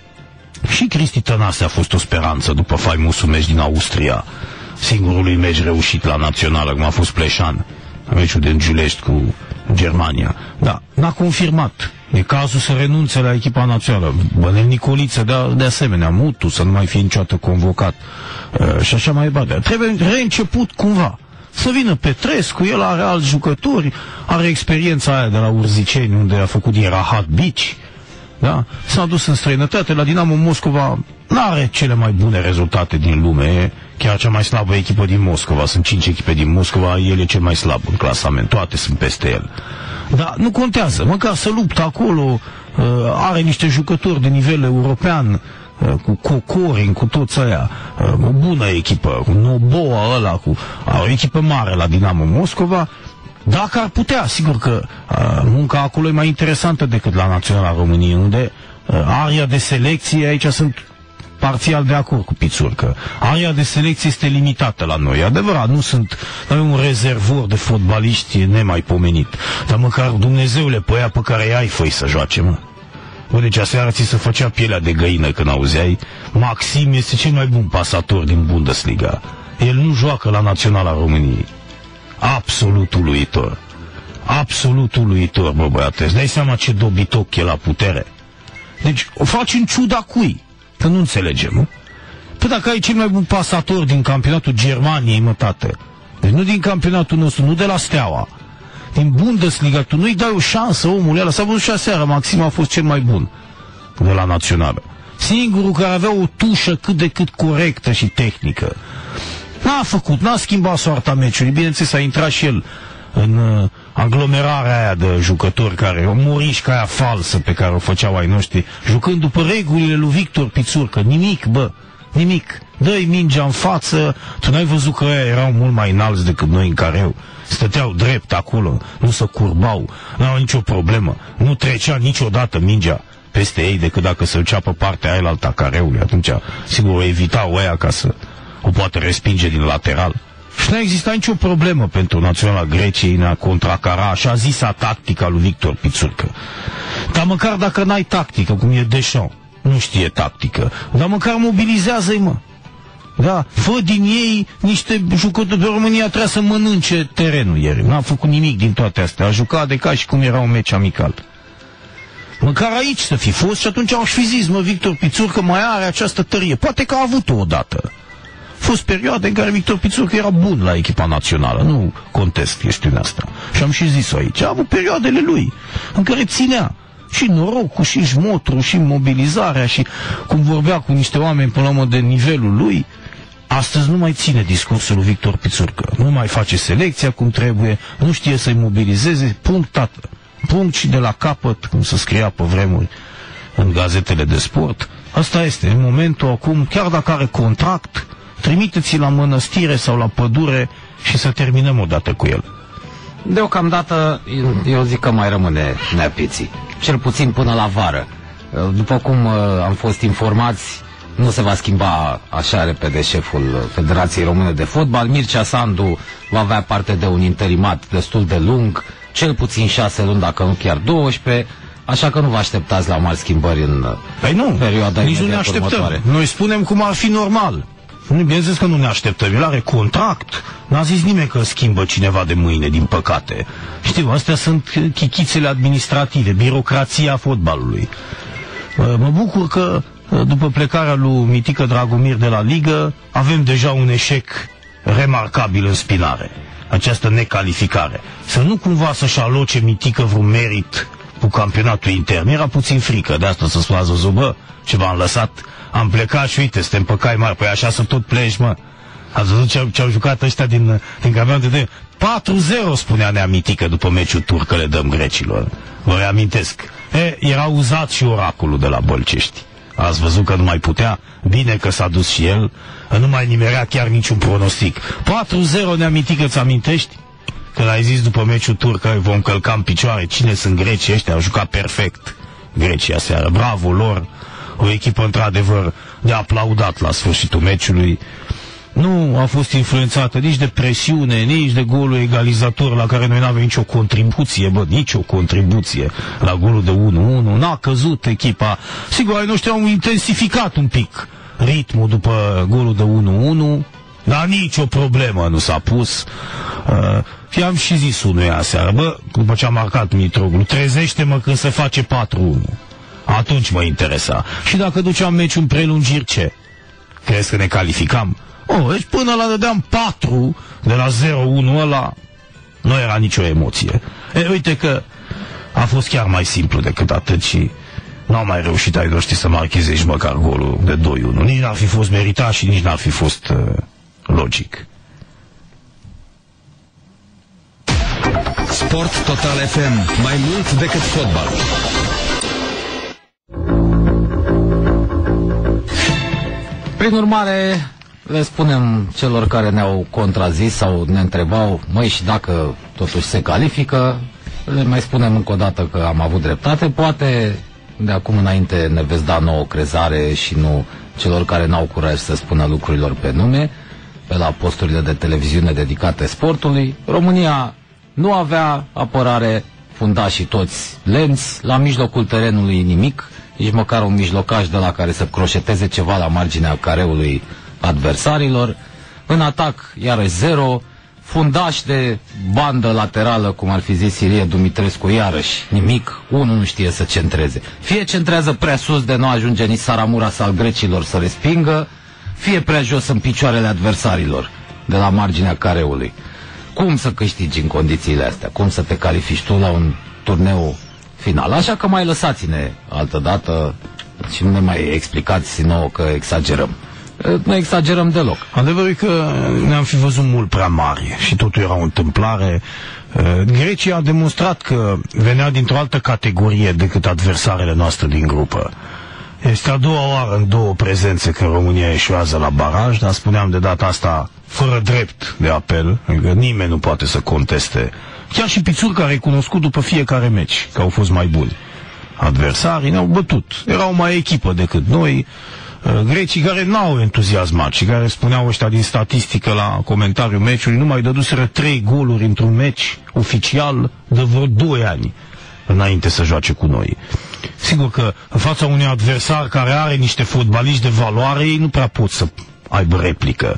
Și Cristi Tănase a fost o speranță după faimosul meci din Austria, singurului meci reușit la națională, cum a fost Pleșan, meciul din Giulești cu Germania. Da, n-a confirmat. E cazul să renunțe la echipa națională. Bănel Nicoliță, de asemenea, Mutu, să nu mai fie niciodată convocat. Și așa mai departe. Trebuie reînceput cumva. Să vină Petrescu, el are alți jucători, are experiența aia de la Urziceni, unde a făcut din Rahat Bici. Da? S-a dus în străinătate, la Dinamo Moscova n-are cele mai bune rezultate din lume, e chiar cea mai slabă echipă din Moscova. Sunt 5 echipe din Moscova, el e cel mai slab în clasament, toate sunt peste el. Dar nu contează, măcar să luptă acolo, are niște jucători de nivel european, cu Cocorin, cu toți aia, o bună echipă, cu Noboa ăla, o echipă mare la Dinamo Moscova. Dacă ar putea, sigur că munca acolo e mai interesantă decât la Naționala României, unde aria de selecție, aici sunt parțial de acord cu Pițurcă, aria de selecție este limitată la noi. Adevărat, nu avem un rezervor de fotbaliști nemaipomenit, dar măcar, Dumnezeule, pe aia pe care i-ai, fă-i să joace, mă. Bă, deci aseară ți se făcea pielea de găină când auzeai, Maxim este cel mai bun pasator din Bundesliga. El nu joacă la Naționala României. Absolut uluitor. Absolut uluitor, bă, băiate. Îți dai seama ce dobitoc e la putere? Deci o faci în ciuda cui? Că nu înțelegem, nu? Păi dacă ai cel mai bun pasator din campionatul Germaniei, mă, tată. Deci nu din campionatul nostru, nu de la Steaua. Din Bundesliga, tu nu-i dai o șansă, omul ăla. S-a văzut și aseară, Maxim a fost cel mai bun de la națională. Singurul care avea o tușă cât de cât corectă și tehnică. N-a schimbat soarta meciului. Bineînțeles, a intrat și el în aglomerarea aia de jucători care, o morișcă aia falsă pe care o făceau ai noștri, jucând după regulile lui Victor Pițurcă. Nimic, bă, nimic. Dă-i mingea în față. Tu n-ai văzut că ăia erau mult mai înalți decât noi în careu. Stăteau drept acolo, nu se curbau, n-au nicio problemă. Nu trecea niciodată mingea peste ei decât dacă se ducea pe partea aia alta careului. Atunci, sigur, o evitau ăia ca să o poate respinge din lateral. Și n-a existat nicio problemă pentru Naționala Greciei în a contracara așa zisa tactica lui Victor Pițurcă. Dar măcar dacă n-ai tactică, cum e Deschamps, nu știe tactică, dar măcar mobilizează-i, mă. Da, fă din ei niște jucători. De România trebuia să mănânce terenul ieri. N-a făcut nimic din toate astea. A jucat de ca și cum era un meci amical. Măcar aici să fi fost și atunci au fi zis, mă, Victor Pițurcă mai are această tărie. Poate că a avut-o odată. A fost perioade în care Victor Pițurcă era bun la echipa națională. Nu contest chestiunea asta. Și am și zis-o aici. A avut perioadele lui în care ținea și norocul, și jmotru, și mobilizarea, și cum vorbea cu niște oameni până la urmă de nivelul lui. Astăzi nu mai ține discursul lui Victor Pițurcă. Nu mai face selecția cum trebuie, nu știe să-i mobilizeze. Punct, tată. Punct și de la capăt, cum se scria pe vremuri în gazetele de sport. Asta este, în momentul acum, chiar dacă are contract, trimiteți-l la mănăstire sau la pădure și să terminăm odată cu el. Deocamdată, eu zic că mai rămâne Neapiții. Cel puțin până la vară. După cum am fost informați, nu se va schimba așa repede șeful Federației Române de Fotbal. Mircea Sandu va avea parte de un interimat destul de lung, cel puțin 6 luni, dacă nu chiar 12, așa că nu vă așteptați la mari schimbări în perioada nici nu ne așteptăm. Următoare. Noi spunem cum ar fi normal. Bineînțeles că nu ne așteptăm, el are contract. N-a zis nimeni că schimbă cineva de mâine, din păcate. Știu, astea sunt chichițele administrative, birocrația fotbalului. Mă bucur că după plecarea lui Mitică Dragomir de la Ligă, avem deja un eșec remarcabil în spinare. Această necalificare. Să nu cumva să-și aloce Mitică vreun merit cu campionatul intern. Era puțin frică de asta, să spunează zubă, ce v-am lăsat. Am plecat și uite, suntem pe cai mari. Păi așa să tot pleci, mă. Ați văzut ce au jucat ăștia din campionatul de 4-0, spunea Nea Mitică după meciul tur, că le dăm grecilor. Vă reamintesc. Era uzat și oracolul de la Bălcești. Ați văzut că nu mai putea? Bine că s-a dus și el. Nu mai nimerea chiar niciun pronostic. 4-0, Nea Mitică, ți amintești? Când ai zis după meciul tur că vom călca în picioare cine sunt grecii ăștia, au jucat perfect Grecia seară. Bravo lor! O echipă într-adevăr de aplaudat la sfârșitul meciului. Nu a fost influențată nici de presiune, nici de golul egalizator la care noi n-avem nicio contribuție, nicio contribuție la golul de 1-1. N-a căzut echipa. Sigur, ai noștri au intensificat un pic ritmul după golul de 1-1, dar nicio problemă nu s-a pus. I-am și zis unuia aseară, după ce a marcat Mitroglou, trezește-mă când se face 4-1. Atunci mă interesa. Și dacă duceam meciul în prelungiri, ce? Crezi că ne calificam? Deci până la dădeam 4 de la 0-1 ăla, nu era nicio emoție. Uite că a fost chiar mai simplu decât atât și n-au mai reușit ai noștri să marcheze nici măcar golul de 2-1. Nici n-ar fi fost meritat și nici n-ar fi fost logic. Sport Total FM. Mai mult decât fotbal. Prin urmare, le spunem celor care ne-au contrazis sau ne întrebau, măi, și dacă totuși se califică, le mai spunem încă o dată că am avut dreptate. Poate de acum înainte ne veți da nouă crezare și nu celor care n-au curaj să spună lucrurilor pe nume, pe la posturile de televiziune dedicate sportului. România nu avea apărare, fundașii toți lenți, la mijlocul terenului nimic, nici măcar un mijlocaș de la care să croșeteze ceva la marginea careului adversarilor. În atac, iarăși 0, fundaș de bandă laterală, cum ar fi zis Ilie Dumitrescu, iarăși nimic, unul nu știe să centreze. Fie centrează prea sus de nu ajunge nici Saramuras al grecilor să respingă, fie prea jos în picioarele adversarilor de la marginea careului. Cum să câștigi în condițiile astea? Cum să te califici tu la un turneu final? Așa că mai lăsați-ne altădată și nu ne mai explicați nouă că exagerăm. Nu exagerăm deloc. Adevărul e că ne-am fi văzut mult prea mari și totul era o întâmplare. Grecia a demonstrat că venea dintr-o altă categorie decât adversarele noastre din grupă. Este a doua oară în două prezențe că România eșuează la baraj, dar spuneam de data asta fără drept de apel, adică nimeni nu poate să conteste. Chiar și Pițurcă a recunoscut după fiecare meci că au fost mai buni. Adversarii ne-au bătut. Erau mai echipă decât noi. Grecii care n-au entuziasmat și care spuneau ăștia din statistică la comentariul meciului, nu mai dăduseră 3 goluri într-un meci oficial de vreo 2 ani înainte să joace cu noi. Sigur că în fața unui adversar care are niște fotbaliști de valoare, ei nu prea pot să aibă replică.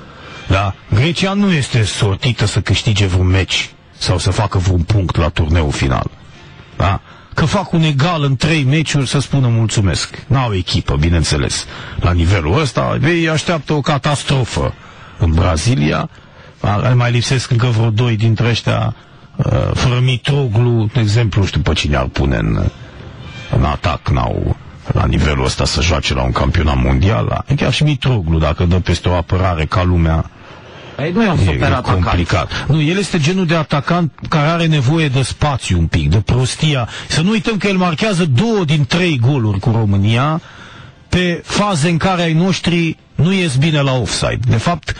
Da? Grecia nu este sortită să câștige vreun meci sau să facă vreun punct la turneul final. Da? Că fac un egal în 3 meciuri, să spună mulțumesc. N-au echipă, bineînțeles. La nivelul ăsta, ei așteaptă o catastrofă în Brazilia. Mai lipsesc încă vreo 2 dintre ăștia, fără Mitroglou, de exemplu, nu știu pe cine ar pune în atac, n-au la nivelul ăsta să joace la un campionat mondial. Chiar și Mitroglou, dacă dă peste o apărare ca lumea, nu e un super atacant. Complicat. Nu, el este genul de atacant care are nevoie de spațiu un pic, de prostia. Să nu uităm că el marchează 2 din 3 goluri cu România pe faze în care ai noștri nu ies bine la offside. De fapt,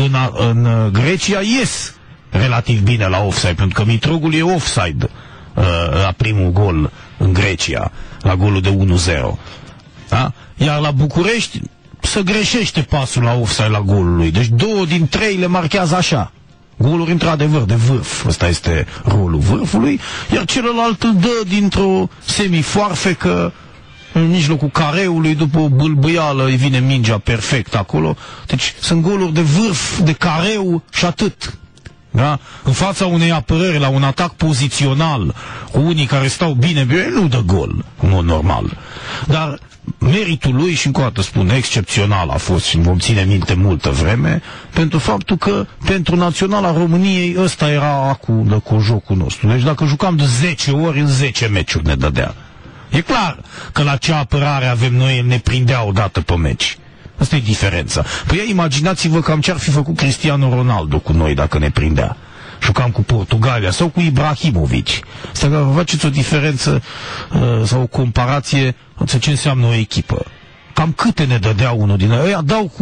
în Grecia ies relativ bine la offside, pentru că Mitroglou e offside la primul gol în Grecia, la golul de 1-0. Da? Iar la București să greșește pasul la offside la golul lui. Deci 2 din 3 le marchează așa. Goluri într-adevăr de vârf. Ăsta este rolul vârfului. Iar celălalt îl dă dintr-o semifoarfecă în mijlocul careului, după o bâlbâială îi vine mingea perfect acolo. Deci sunt goluri de vârf, de careu și atât. Da? În fața unei apărări, la un atac pozițional, cu unii care stau bine, nu dă gol, în mod normal. Dar meritul lui, și încă o dată spun, excepțional a fost și vom ține minte multă vreme, pentru faptul că pentru Naționala României ăsta era acul cu jocul nostru. Deci dacă jucam de 10 ori, în 10 meciuri ne dădea. E clar că la ce apărare avem noi, el ne prindea odată pe meci. Asta e diferența. Păi imaginați-vă cam ce ar fi făcut Cristiano Ronaldo cu noi dacă ne prindea. Jucam cu Portugalia sau cu Ibrahimovic. Asta că faceți o diferență sau o comparație între ce înseamnă o echipă. Cam câte ne dădea unul din ăia? Dau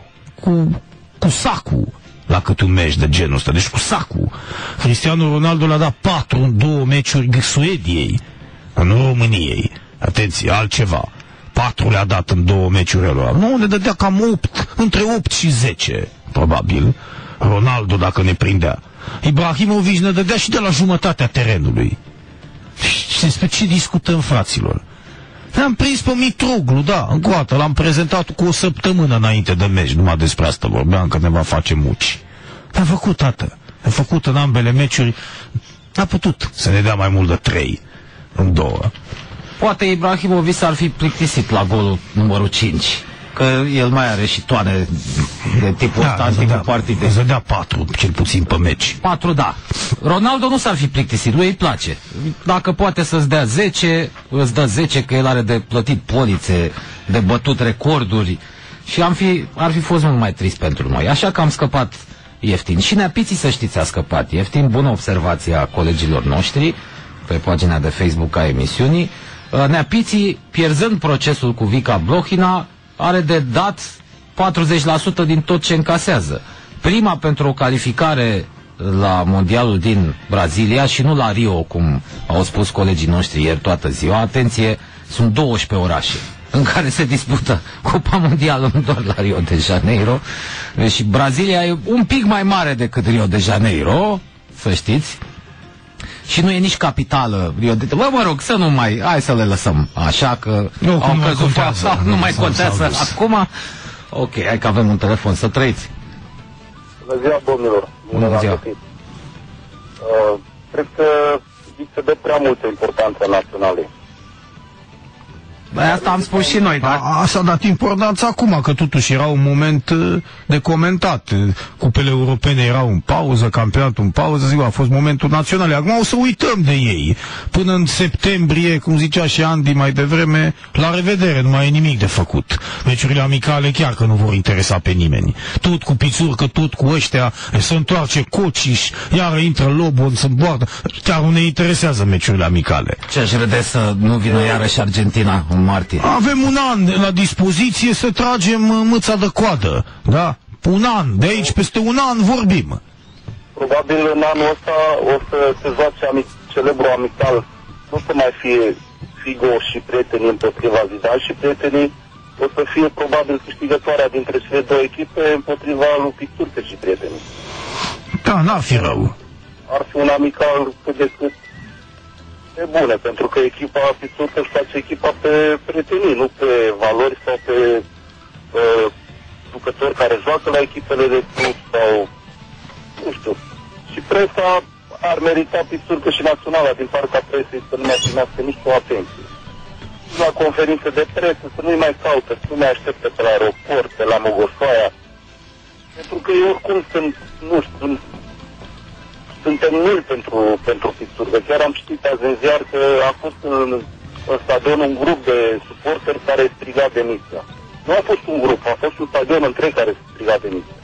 cu sacul la cât un meci de genul ăsta. Deci cu sacul. Cristiano Ronaldo l-a dat 4 în 2 meciuri Suediei, în României. Atenție, altceva. 4 le-a dat în 2 meciuri ăla. Nu, ne dădea cam 8, între 8 și 10, probabil. Ronaldo, dacă ne prindea. Ibrahimovic ne dădea și de la jumătatea terenului. Și despre ce discutăm, fraților? Ne-am prins pe Mitroglou, da, încă o dată, l-am prezentat cu o săptămână înainte de meci, numai despre asta vorbeam, că ne va face muci. Ne-a făcut, tată. Ne-a făcut în ambele meciuri. N-a putut să ne dea mai mult de 3 în 2. Poate Ibrahimovic s-ar fi plictisit la golul numărul 5, că el mai are și toane de tipul ăsta, în timpul partidei. Îți dădea 4, cel puțin pe meci. 4, da. Ronaldo nu s-ar fi plictisit, lui îi place. Dacă poate să-ți dea 10, îți dă 10, că el are de plătit polițe, de bătut recorduri și ar fi fost mult mai trist pentru noi. Așa că am scăpat ieftin. Și Neapiții, să știți, a scăpat ieftin. Bună observație a colegilor noștri pe pagina de Facebook a emisiunii. Neapiții, pierzând procesul cu Vica Blochina, are de dat 40% din tot ce încasează. Prima pentru o calificare la Mondialul din Brazilia și nu la Rio, cum au spus colegii noștri ieri toată ziua. Atenție, sunt 12 orașe în care se dispută Cupa Mondială, nu doar la Rio de Janeiro. Și Brazilia e un pic mai mare decât Rio de Janeiro, să știți. Și nu e nici capitală Rio de Janeiro. Mă rog, să nu mai... Hai să le lăsăm așa, că au căzut fața. Nu mai contează acum. Ok, hai că avem un telefon. Să trăiți. Bună ziua, domnilor. Bună ziua. Cred că se dă prea multă importanță naționale. Asta am spus și noi, dar... Asta a dat importanță acum, că totuși era un moment de comentat. Cupele europene erau în pauză, campionatul în pauză, zic, a fost momentul național. Acum o să uităm de ei. Până în septembrie, cum zicea și Andy mai devreme, la revedere, nu mai e nimic de făcut. Meciurile amicale chiar că nu vor interesa pe nimeni. Tot cu Pițurcă, tot cu ăștia, se întoarce Cociș, iar intră Lobon, se îmboartă. Chiar nu ne interesează meciurile amicale. Ce-aș râde să nu vină iarăși Argentina în martie. Avem un an la dispoziție să tragem mâța de coadă, da? Un an, de aici peste un an vorbim. Probabil în anul ăsta o să se joace celebrul amical, nu să mai fie Figo și prietenii împotriva Zidane și prietenii o să fie probabil câștigătoarea dintre cele două echipe împotriva lui Pițurcă și prietenii. Da, n-ar fi rău. Ar fi un amical cât de cât e bune, pentru că echipa Pițurcă își face echipa pe prietenii, nu pe valori sau pe jucători care joacă la echipele de club sau nu știu. Și presa ar merita Pițurcă și Naționala din partea presei să nu mai primească nici o atenție. La conferințe de presă să nu-i mai caută, să nu mai aștepte pe la aeroport, pe la Mogoșoaia. Pentru că ei oricum sunt, nu știu, suntem nuli pentru Pițurcă. Chiar am citit azi în ziar că a fost în stadion un grup de suporteri care striga demisia. Nu a fost un grup, a fost un stadion întreg care striga demisia.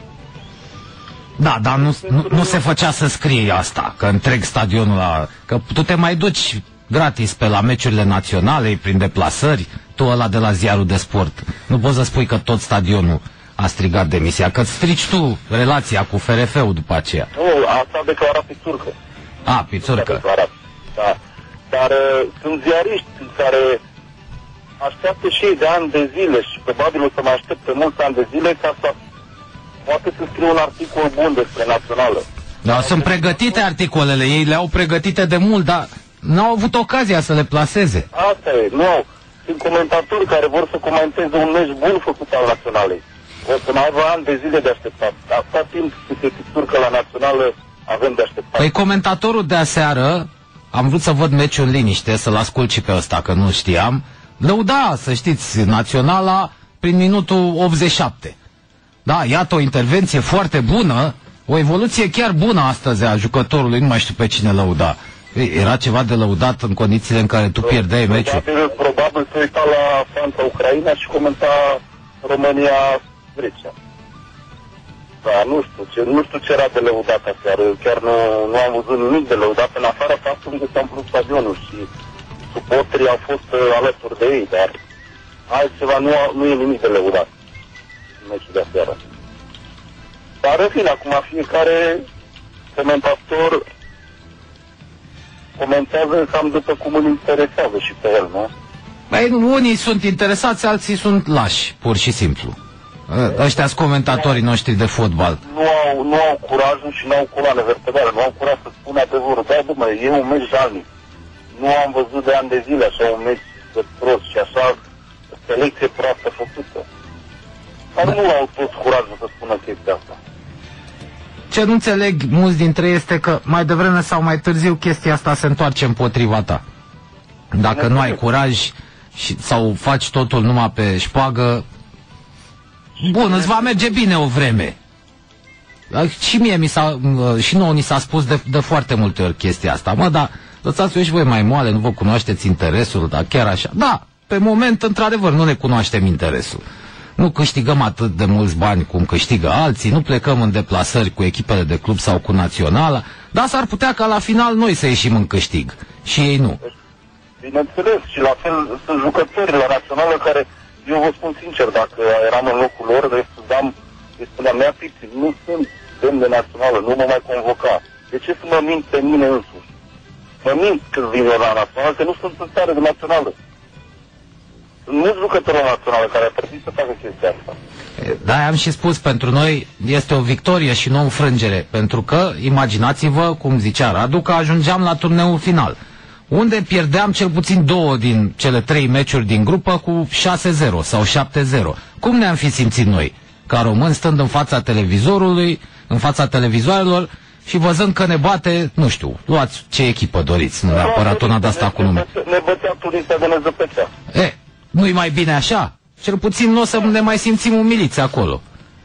Da, dar nu se făcea să scrie asta, că întreg stadionul că tu te mai duci gratis pe la meciurile naționale, prin deplasări, tu ăla de la ziarul de sport. Nu poți să spui că tot stadionul a strigat demisia, că strici tu relația cu FRF-ul după aceea. Nu, asta a declarat Pițurcă. Pițurcă. Da. Dar sunt ziariști care așteaptă și ei de ani de zile și probabil o să mai aștepte mulți ani de zile ca să poate să scrie un articol bun despre națională. Da, sunt pregătite articolele, ei le-au pregătite de mult, dar n-au avut ocazia să le plaseze. Asta e, nu. Sunt comentatori care vor să comenteze un meci bun făcut al naționalei. O să mai aibă ani de zile de așteptat. Atâta timp cât se picturcă la națională, avem de așteptat. Păi comentatorul de aseară, am vrut să văd meciul în liniște, să-l ascult și pe ăsta, că nu știam, lăuda, să știți, naționala prin minutul 87. Da, iată o intervenție foarte bună, o evoluție chiar bună astăzi a jucătorului, nu mai știu pe cine lăuda. Era ceva de lăudat în condițiile în care tu pierdeai meciul. Probabil se uita la Franța-Ucraina și comenta România-Grecia. Da, nu știu ce era de lăudat aseară. Chiar nu am văzut nimic de lăudat, în afară faptul că s-a umplut stadionul și suporterii au fost alături de ei, dar altceva nu e nimic de lăudat în meciul de aseară. Dar în fine, acum fiecare comentator comentează cam după cum îl interesează și pe el, nu? Băi, unii sunt interesați, alții sunt lași, pur și simplu. Ăștia-s comentatorii noștri de fotbal. Nu au curajul și nu au coloane vertebrale, nu au curaj să spună adevărul. Da, dumă, e un meci jalnic. Nu am văzut de ani de zile așa un meci prost și așa selecție proastă făcută. Dar nu au toți curajul să spună chestia asta. Ce nu înțeleg mulți dintre ei este că mai devreme sau mai târziu chestia asta se întoarce împotriva ta. Dacă nu ai curaj sau faci totul numai pe șpagă, bun, îți va merge bine o vreme. Și mie și nouă ni s-a spus de foarte multe ori chestia asta. Mă, dar lăsați-o și voi mai moale, nu vă cunoașteți interesul, dar chiar așa. Da, pe moment, într-adevăr, nu ne cunoaștem interesul. Nu câștigăm atât de mulți bani cum câștigă alții, nu plecăm în deplasări cu echipele de club sau cu naționala, dar s-ar putea ca la final noi să ieșim în câștig. Și ei nu. Bineînțeles, și la fel sunt jucători la națională care, eu vă spun sincer, dacă eram în locul lor, îi spuneam, mea pixi, nu sunt demn de națională, nu mă mai convoca. De ce să mă mint pe mine însuși? Mă mint când vin eu la națională, că nu sunt în stare de națională. Nu jucătorul național care ar trebui să facă chestia asta. Da, am și spus, pentru noi este o victorie și nu o înfrângere, pentru că, imaginați-vă, cum zicea Radu, că ajungeam la turneul final, unde pierdeam cel puțin 2 din cele 3 meciuri din grupă cu 6-0 sau 7-0. Cum ne-am fi simțit noi, ca români, stând în fața televizorului, în fața televizoarelor și văzând că ne bate, nu știu, luați ce echipă doriți, nu neapărat una de asta cu nume. Ne bătea Tunisia de nezăpăcea. Nu-i mai bine așa? Cel puțin nu o să ne mai simțim umiliți acolo.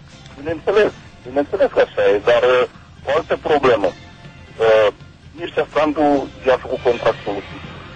Bineînțeles că așa e, dar o altă problemă. Mircea Sandu i-a făcut contractul lui.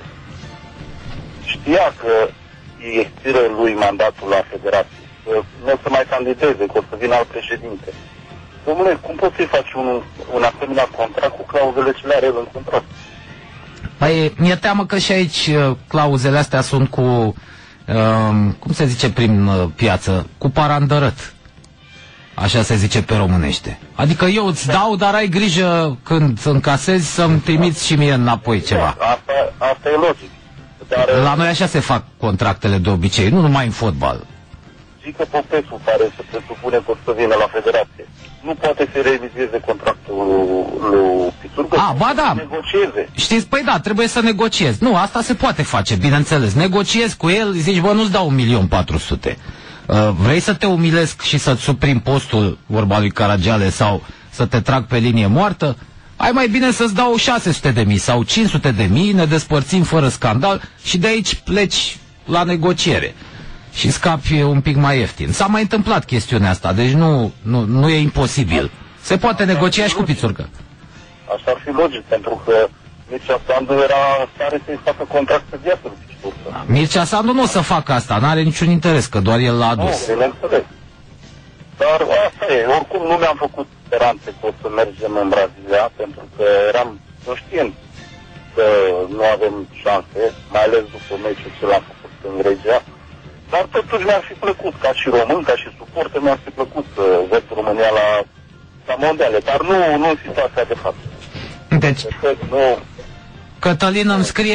Știa că îi expiră lui mandatul la federație, că nu o să mai candideze, că o să vină alt președinte. Dom'le, cum poți să-i faci un asemenea contract cu clauzele ce le are el în contract? Păi, mi-e teamă că și aici clauzele astea sunt cu... cum se zice prin piață, cu parandărăt. Așa se zice pe românește. Adică eu îți dau, dar ai grijă când încasezi să-mi trimiți și mie înapoi ceva. Asta e logic. Dar, la noi așa se fac contractele de obicei, nu numai în fotbal. Zic că Popescu, care se presupune că o să vină la federație, nu poate să revizueze contractul lui Pițurcă. Ba da. Negocieze. Știți, păi da, trebuie să negociezi. Nu, asta se poate face, bineînțeles. Negociezi cu el, zici, bă, nu-ți dau 1.400.000. Vrei să te umilesc și să-ți suprim postul, vorba lui Caragiale, sau să te trag pe linie moartă? Ai mai bine să-ți dau 600.000 sau 500.000, ne despărțim fără scandal și de aici pleci la și scapi un pic mai ieftin. S-a mai întâmplat chestiunea asta, deci nu e imposibil. Se poate negocia și cu Pițurcă. Așa ar fi logic, pentru că Mircea Sandu era în stare să-i facă contract pe viață. Mircea Sandu nu o să facă asta, n-are niciun interes, că doar el l-a adus. Nu, bineînțeles. Dar asta e, oricum nu mi-am făcut speranțe că o să mergem în Brazilia, pentru că eram conștient că nu avem șanse, mai ales după meciul ce l-am făcut în Grecia. Dar totuși mi-ar fi plăcut, ca și român, ca și suporter, mi-ar fi plăcut să văd România la mondiale, dar nu în situația de fapt. Deci, Cătălin îmi scrie,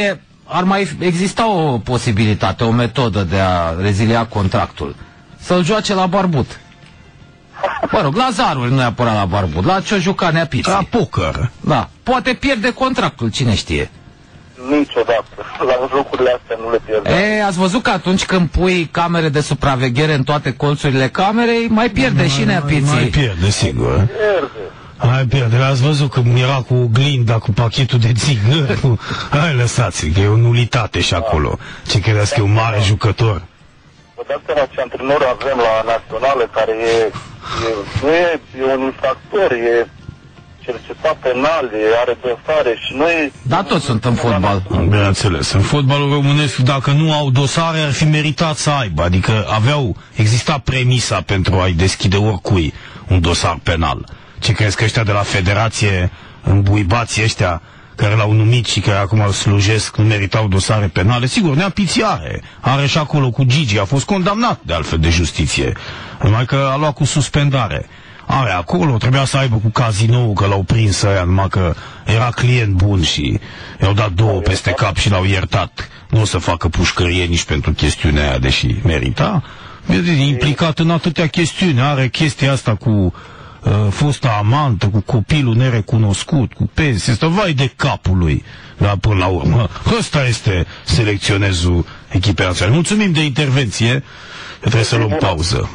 ar mai exista o posibilitate, o metodă de a rezilia contractul. Să-l joace la barbut. Mă rog, la zaruri, nu neapărat la barbut, la ce-o juca Neapiții. La poker. Da, poate pierde contractul, cine știe. Niciodată. La jocurile astea nu le pierde. Ați văzut că atunci când pui camere de supraveghere în toate colțurile camerei, mai pierde și Neapiții. Mai pierde, sigur. Pierde. Mai pierde. Ați văzut că era cu oglinda, cu pachetul de țigări. Hai, lăsați, că e o nulitate și acolo. Ce credeți că e un mare jucător? Vă dați seama ce antrenor avem la națională, care e un infractor, e cercetat penal, are dosare și noi... Da, toți sunt în fotbal. Bineînțeles. În fotbalul românesc, dacă nu au dosare, ar fi meritat să aibă. Adică exista premisa pentru a-i deschide oricui un dosar penal. Ce crezi că ăștia de la federație, îmbuibații ăștia, care l-au numit și care acum îl slujesc, nu meritau dosare penale? Sigur, Neapiții are și acolo cu Gigi, a fost condamnat de altfel de justiție, numai că a luat cu suspendare. Are acolo, trebuia să aibă cu Cazinou, că l-au prins ăia, numai că era client bun și i-au dat 2 peste cap și l-au iertat. Nu o să facă pușcărie nici pentru chestiunea aia, deși merita. E implicat în atâtea chestiuni, are chestia asta cu fosta amantă, cu copilul nerecunoscut, cu pensie, este vai de capul lui. Dar până la urmă, ăsta este selecționezul echipei naționale. Mulțumim de intervenție, trebuie să luăm pauză.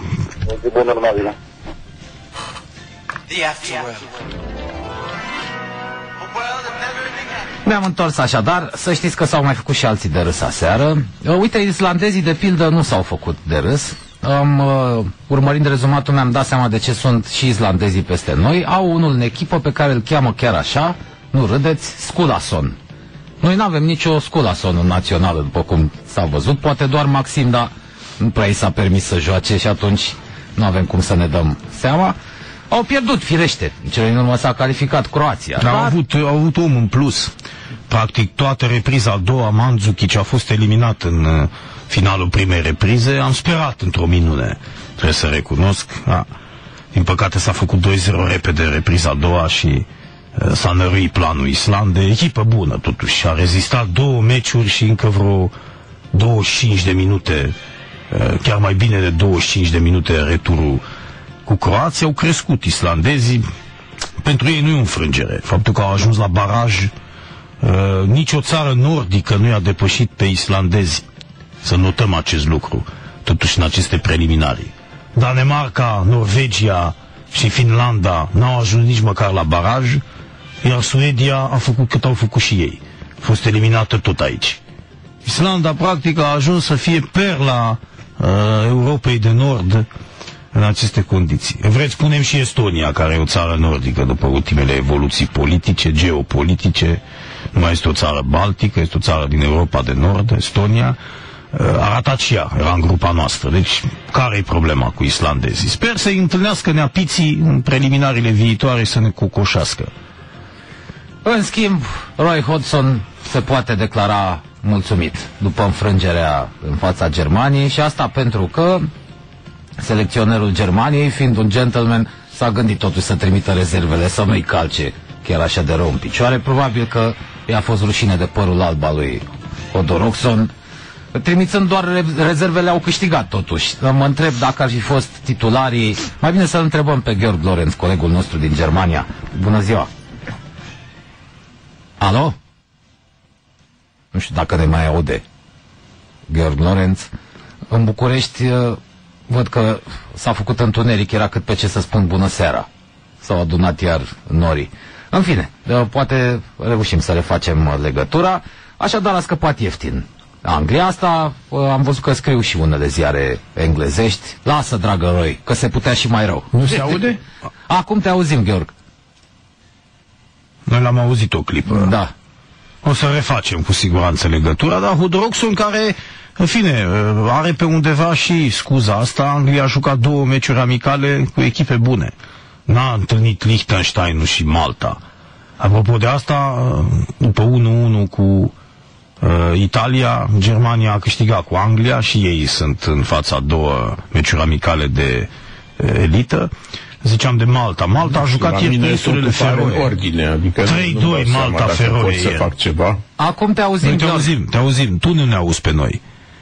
Ne-am întors așadar, să știți că s-au mai făcut și alții de râs aseară. Uite, islandezii de pildă nu s-au făcut de râs. Urmărind rezumatul mi-am dat seama de ce sunt și islandezii peste noi. Au unul în echipă pe care îl cheamă chiar așa, nu râdeți, Skulason. Noi nu avem nicio Skulason în națională, după cum s-a văzut, poate doar Maxim, dar nu prea i s-a permis să joace și atunci nu avem cum să ne dăm seama. Au pierdut, firește, în cele din urmă s-a calificat Croația. Dar au avut om în plus. Practic toată repriza a doua, Mandzukic a fost eliminat în finalul primei reprize. Am sperat într-o minune, trebuie să recunosc. Din păcate s-a făcut 2-0 repede repriza a doua și s-a năruit planul Islandei. Echipă bună totuși, a rezistat 2 meciuri și încă vreo 25 de minute, chiar mai bine de 25 de minute returul cu Croația. Au crescut islandezii. Pentru ei nu e o înfrângere. Faptul că au ajuns la baraj, nicio țară nordică nu i-a depășit pe islandezi. Să notăm acest lucru, totuși, în aceste preliminari. Danemarca, Norvegia și Finlanda n-au ajuns nici măcar la baraj, iar Suedia a făcut cât au făcut și ei. A fost eliminată tot aici. Islanda, practic, a ajuns să fie perla Europei de Nord în aceste condiții. Vreți, spunem și Estonia, care e o țară nordică după ultimele evoluții politice, geopolitice, nu mai este o țară baltică, este o țară din Europa de Nord, Estonia. A ratat și ea, era în grupa noastră. Deci, care e problema cu islandezii? Sper să-i întâlnească Neapiții în preliminariile viitoare să ne cocoșească. În schimb, Roy Hodgson se poate declara mulțumit după înfrângerea în fața Germaniei și asta pentru că selecționerul Germaniei, fiind un gentleman, s-a gândit totuși să trimită rezervele, să nu-i calce chiar așa de rău în picioare. Probabil că i-a fost rușine de părul alb al lui Hodgson. Trimițând doar rezervele, au câștigat totuși. Mă întreb dacă ar fi fost titularii. Mai bine să-l întrebăm pe Georg Lorenz, colegul nostru din Germania. Bună ziua! Alo? Nu știu dacă ne mai aude Georg Lorenz. În București văd că s-a făcut întuneric, era cât pe ce să spun bună seara. S-au adunat iar norii. În fine, poate reușim să refacem legătura. Așadar a scăpat ieftin Anglia. Asta am văzut că scriu și unele ziare englezești. Lasă, dragă Roy, că se putea și mai rău. Nu se aude? Acum te auzim, Gheorg. Noi l-am auzit o clipă. Da. O să refacem cu siguranță legătura, dar Hodgson, care, în fine, are pe undeva și scuza asta, Anglia a jucat 2 meciuri amicale cu echipe bune. N-a întâlnit Liechtensteinul și Malta. Apropo de asta, după 1-1 cu Italia, Germania a câștigat cu Anglia și ei sunt în fața 2 meciuri amicale de elită. Ziceam de Malta. Malta a jucat ieri pe insulele Feroe. Ordine, adică 3-2 Malta Feroe. Să fac ceva. Acum te auzim. Te auzim. Tu nu ne auzi pe noi.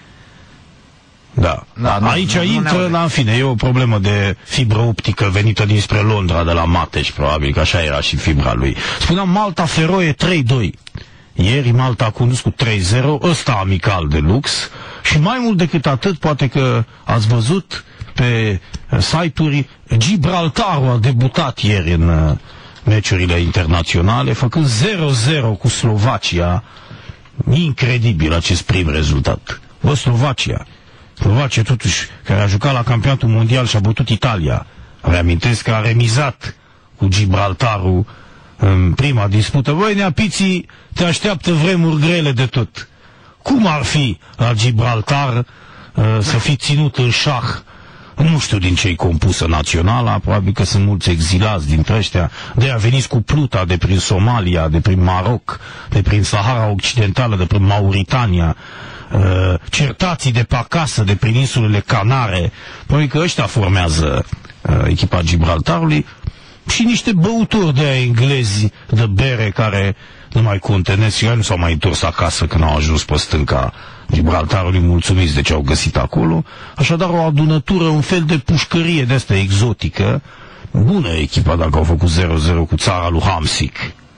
Da. Aici intră, în fine, e o problemă de fibră optică venită dinspre Londra, de la Mateș, probabil, că așa era și fibra lui. Spuneam Malta Feroe 3-2. Ieri Malta a condus cu 3-0, ăsta amical de lux, și mai mult decât atât, poate că ați văzut pe site-uri, Gibraltarul a debutat ieri în meciurile internaționale, făcând 0-0 cu Slovacia. Incredibil acest prim rezultat. Bă, Slovacia totuși, care a jucat la campionatul mondial și a bătut Italia. Reamintesc că a remizat cu Gibraltarul în prima dispută. Băi, neapiții, te așteaptă vremuri grele de tot. Cum ar fi la Gibraltar să fi ținut în șah? Nu știu din ce-i compusă naționala, probabil că sunt mulți exilați dintre ăștia, de-aia veniți cu pluta de prin Somalia, de prin Maroc, de prin Sahara Occidentală, de prin Mauritania, certații de pe acasă, de prin insulele Canare, probabil că ăștia formează echipa Gibraltarului, și niște băutori de englezi de bere care nu mai contenesc și nu s-au mai întors acasă când au ajuns pe stânca Gibraltarului, mulțumiți de ce au găsit acolo. Așadar o adunătură, un fel de pușcărie de asta exotică. Bună echipa dacă au făcut 0-0 cu țara lui Hamsik.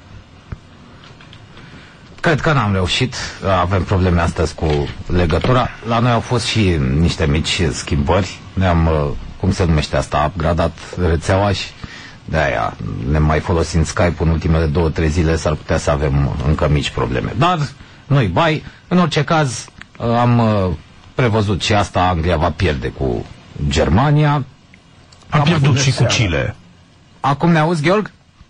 Cred că n-am reușit, avem probleme astăzi cu legătura. La noi au fost și niște mici schimbări. Ne-am, cum se numește asta, upgradat rețeaua și de-aia ne mai folosim Skype în ultimele 2-3 zile, s-ar putea să avem încă mici probleme. Dar nu-i bai. În orice caz am prevăzut și asta, Anglia va pierde cu Germania. A pierdut și cu Chile. Acum ne auzi, Gheorghe?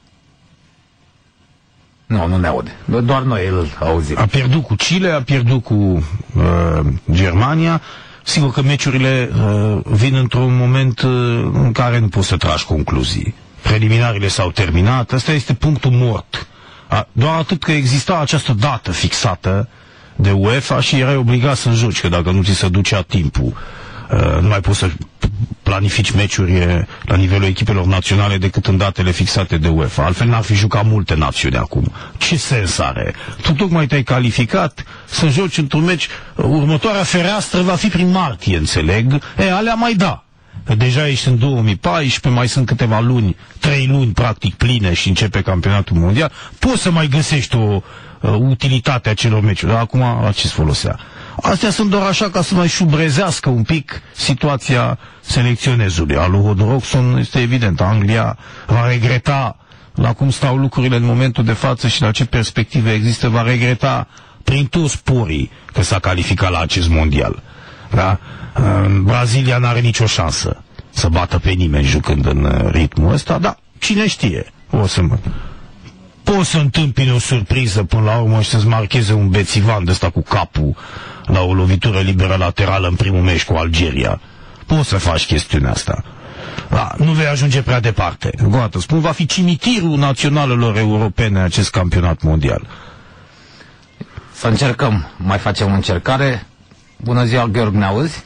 Nu ne aude. Doar noi îl auzim. A pierdut cu Chile, a pierdut cu Germania. Sigur că meciurile vin într-un moment în care nu poți să tragi concluzii. Preliminarele s-au terminat, ăsta este punctul mort. Doar atât că exista această dată fixată de UEFA și erai obligat să joci, că dacă nu ți se ducea timpul, nu mai poți să planifici meciuri la nivelul echipelor naționale decât în datele fixate de UEFA. Altfel n-ar fi jucat multe națiuni acum. Ce sens are? Tu tocmai te-ai calificat să joci într-un meci, următoarea fereastră va fi prin martie, înțeleg? Alea mai da. Deja ești în 2014, mai sunt câteva luni, 3 luni practic pline și începe campionatul mondial. Poți să mai găsești o utilitate a celor meciuri, dar acum la ce-ți folosea? Astea sunt doar așa ca să mai șubrezească un pic situația selecționezului. Al lui Hodgson este evident, Anglia va regreta la cum stau lucrurile în momentul de față și la ce perspective există, va regreta prin toți porii că s-a calificat la acest mondial. Da? Brazilia n-are nicio șansă să bată pe nimeni jucând în ritmul ăsta, dar cine știe, poți să întâmpini o surpriză până la urmă și să-ți marcheze un bețivan de ăsta cu capul la o lovitură liberă laterală în primul meci cu Algeria. Poți să faci chestiunea asta. Da, nu vei ajunge prea departe. Goată, spun, va fi cimitirul naționalelor europene acest campionat mondial. Să încercăm, mai facem o încercare. Bună ziua, Gheorghe, ne auzi?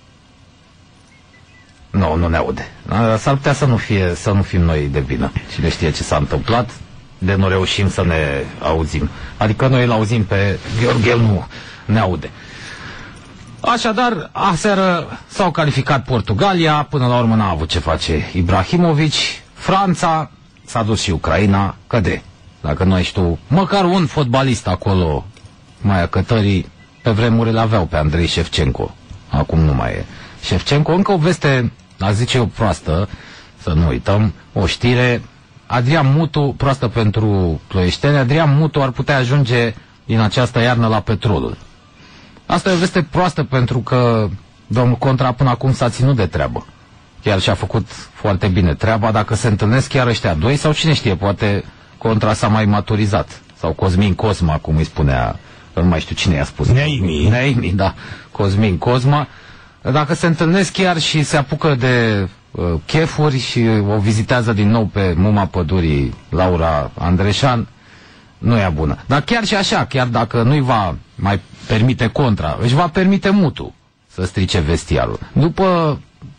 Nu ne aude. S-ar putea să nu fim noi de vină. Cine știe ce s-a întâmplat, de nu reușim să ne auzim. Adică noi îl auzim pe Gheorghe, el nu ne aude. Așadar, aseară s-au calificat Portugalia, până la urmă n-a avut ce face Ibrahimovic. Franța, s-a dus și Ucraina, căde. Dacă nu ești tu, măcar un fotbalist acolo, mai acătării, pe vremurile aveau pe Andrei Șefcenco. Acum nu mai e Șefcenco. Încă o veste, a zice eu proastă, să nu uităm, o știre. Adrian Mutu, proastă pentru ploieșteni, Adrian Mutu ar putea ajunge din această iarnă la Petrolul. Asta e o veste proastă pentru că domnul Contra până acum s-a ținut de treabă. Chiar și-a făcut foarte bine treaba. Dacă se întâlnesc chiar ăștia doi, sau cine știe, poate Contra s-a mai maturizat. Sau Cosmin Cosma, cum îi spunea, nu mai știu cine i-a spus. Neimi, da. Cosmin Cosma. Dacă se întâlnesc chiar și se apucă de chefuri și o vizitează din nou pe muma pădurii Laura Andreșan, nu e bună. Dar chiar și așa, chiar dacă nu-i va mai permite Contra, își va permite Mutu să strice vestiarul. După